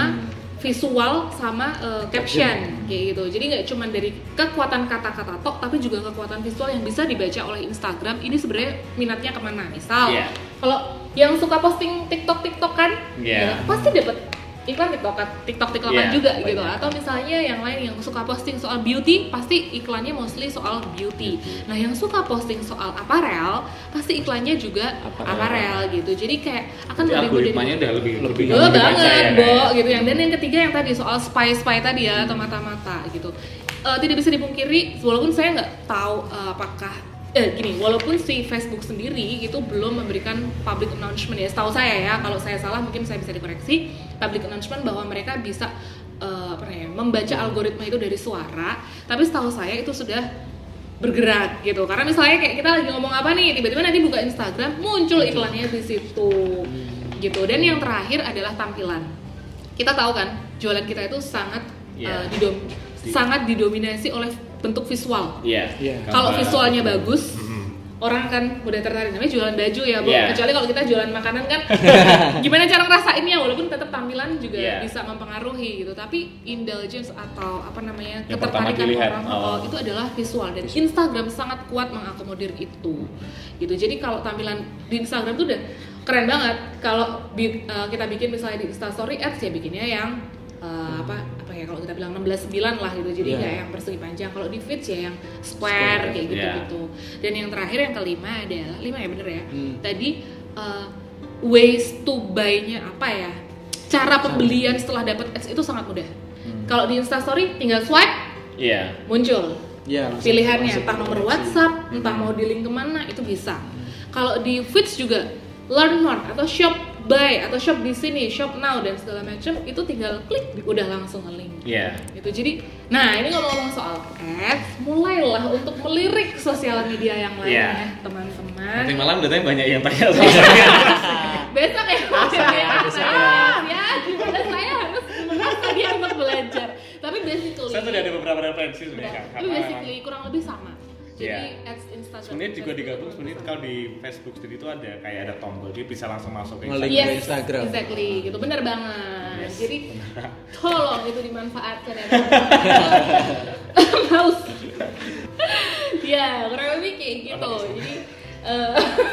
visual sama uh, caption kayak gitu. Jadi nggak cuma dari kekuatan kata-kata tok, tapi juga kekuatan visual yang bisa dibaca oleh Instagram. Ini sebenarnya minatnya kemana? Misal, Yeah. kalau yang suka posting TikTok TikTok kan, Yeah. ya, pasti dapat iklan TikTok TikTok TikTokan Yeah, juga gitu. banyak. Atau misalnya yang lain yang suka posting soal beauty, pasti iklannya mostly soal beauty. Nah, yang suka posting soal apparel, pasti iklannya juga Apparel. apparel gitu. Jadi kayak akan Jadi lebih mudah algoritmanya udah lebih lebih Oh gampang dibaca banget, ya, Bo, kayak. gitu yang dan yang ketiga yang tadi soal spy-spy tadi ya atau mata-mata gitu. Eh, tidak bisa dipungkiri walaupun saya nggak tahu eh, apakah eh gini, walaupun si Facebook sendiri itu belum memberikan public announcement ya, setahu saya ya, kalau saya salah mungkin saya bisa dikoreksi, public announcement bahwa mereka bisa eh, apa namanya, membaca algoritma itu dari suara, tapi setahu saya itu sudah bergerak gitu. Karena misalnya kayak kita lagi ngomong apa nih, tiba-tiba nanti buka Instagram muncul iklannya di situ. Gitu. Dan yang terakhir adalah tampilan. Kita tahu kan, jualan kita itu sangat Yeah. uh, didom- sangat didominasi oleh bentuk visual. Iya. Iya. Kalau Gambar. visualnya bagus, Mhm. orang kan mudah tertarik. Namanya jualan baju ya, Bu. Yeah. Kecuali kalau kita jualan makanan kan gimana cara ngerasainnya, walaupun tetap tampilan juga Yeah. bisa mempengaruhi gitu. Tapi indulgence atau apa namanya Yang pertama ketertarikan dilihat, orang oh. oh, itu adalah visual dan Instagram sangat kuat mengakomodir itu. Gitu. Jadi kalau tampilan di Instagram tuh udah keren banget. Kalau bi- uh, kita bikin misalnya di Insta Story ads ya bikinnya yang uh, apa apa ya kalau kita bilang enam belas sembilan lah gitu. Jadi Yeah. nggak yang persegi panjang. Kalau di feeds ya yang square, Square, kayak yeah. gitu-gitu. Dan yang terakhir yang kelima adalah lima ya bener ya. Hmm. Tadi uh, ways to buy-nya apa ya? Cara pembelian setelah dapat ads itu sangat mudah. Kalau di Insta Story tinggal swipe Iya. muncul Ya, langsung- pilihannya, langsung entah nomor terkoneksi. WhatsApp, entah mau di link kemana itu bisa. Kalau di feeds juga learn more atau shop buy atau shop di sini, shop now dan segala macam itu tinggal klik udah langsung nge-link. Iya. Gitu. Jadi, nah ini ngomong-ngomong soal ads, mulailah untuk melirik sosial media yang lainnya, Iya. teman-teman. Nanti malam katanya banyak yang tanya sama saya. Besok ya, Besok ya, besok ya. ya, gimana saya harus merasa dia untuk belajar. Tapi basically, Saya sudah ada beberapa referensi sebenarnya. Udah. Kak. Tapi Karena basically kurang lebih sama. Jadi Iya. ads Instagram. sebenarnya juga Facebook digabung itu sebenarnya sama. kalau di Facebook sendiri itu ada kayak ada tombol dia bisa langsung masuk ke Nge-link. Instagram. Yes, Instagram. exactly, gitu benar banget. Yes. Jadi tolong itu dimanfaatkan ya. Haus. Ya, kurang lebih kayak gitu. Jadi eh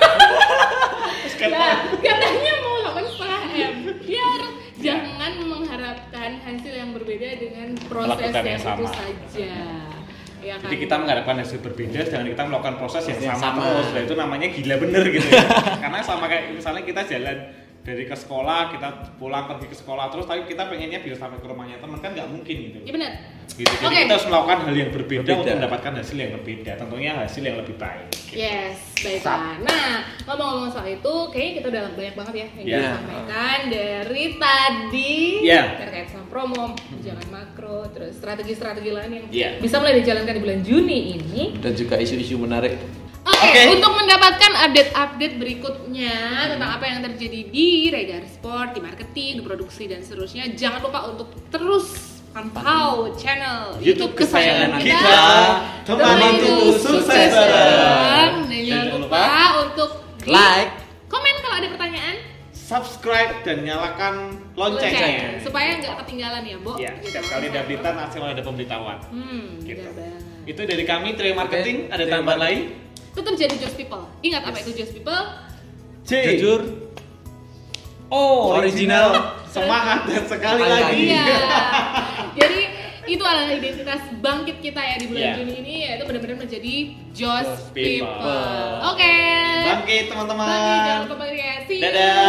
ya, katanya mau delapan setengah m. Biar jangan mengharapkan hasil yang berbeda dengan proses Melakukan yang yang itu sama. saja. ya kan? Jadi kita mengharapkan hasil berbeda, jangan kita melakukan proses yang Yang sama, sama. terus. Nah, itu namanya gila bener gitu ya. Karena sama kayak misalnya kita jalan dari ke sekolah, kita pulang pergi ke sekolah terus, tapi kita pengennya bisa sampai ke rumahnya teman kan nggak mungkin gitu. Iya benar. Gitu. Jadi Oke. kita harus melakukan hal yang berbeda, Berbeda. untuk mendapatkan hasil yang berbeda, tentunya hasil yang lebih baik. Yes, baiklah. Nah, ngomong-ngomong soal itu, kayaknya kita udah banyak banget ya yang Yeah. kita sampaikan dari tadi Yeah. terkait sama promo, jangan makro, terus strategi-strategi lain yang Yeah. bisa mulai dijalankan di bulan Juni ini. Dan juga isu-isu menarik. Oke, Oke. untuk mendapatkan update-update berikutnya tentang apa yang terjadi di Regar Sport, di marketing, di produksi dan seterusnya, jangan lupa untuk terus pantau channel YouTube kesayangan kita, Teman Itu Sukses Bareng. Dan jangan lupa untuk di Like, komen kalau ada pertanyaan, Subscribe dan nyalakan loncengnya. supaya nggak ketinggalan ya, Bo. Ya, Gitu. setiap kali ada berita langsung ada pemberitahuan. Hmm, Gitu. benar banget. Itu dari kami Trio Marketing. Oke. Ada Trio tambahan lain? Marketing. Tetap jadi Just People. Ingat apa itu Just People? C. jujur, Oh, Original. original. Semangat dan sekali Sekali lagi. Iya. Jadi itu adalah identitas bangkit kita ya di bulan Iya. Juni ini, yaitu benar-benar menjadi Just Just People. People. Oke. Bangkit teman-teman. Bangkit, jangan lupa berkreasi. Dadah.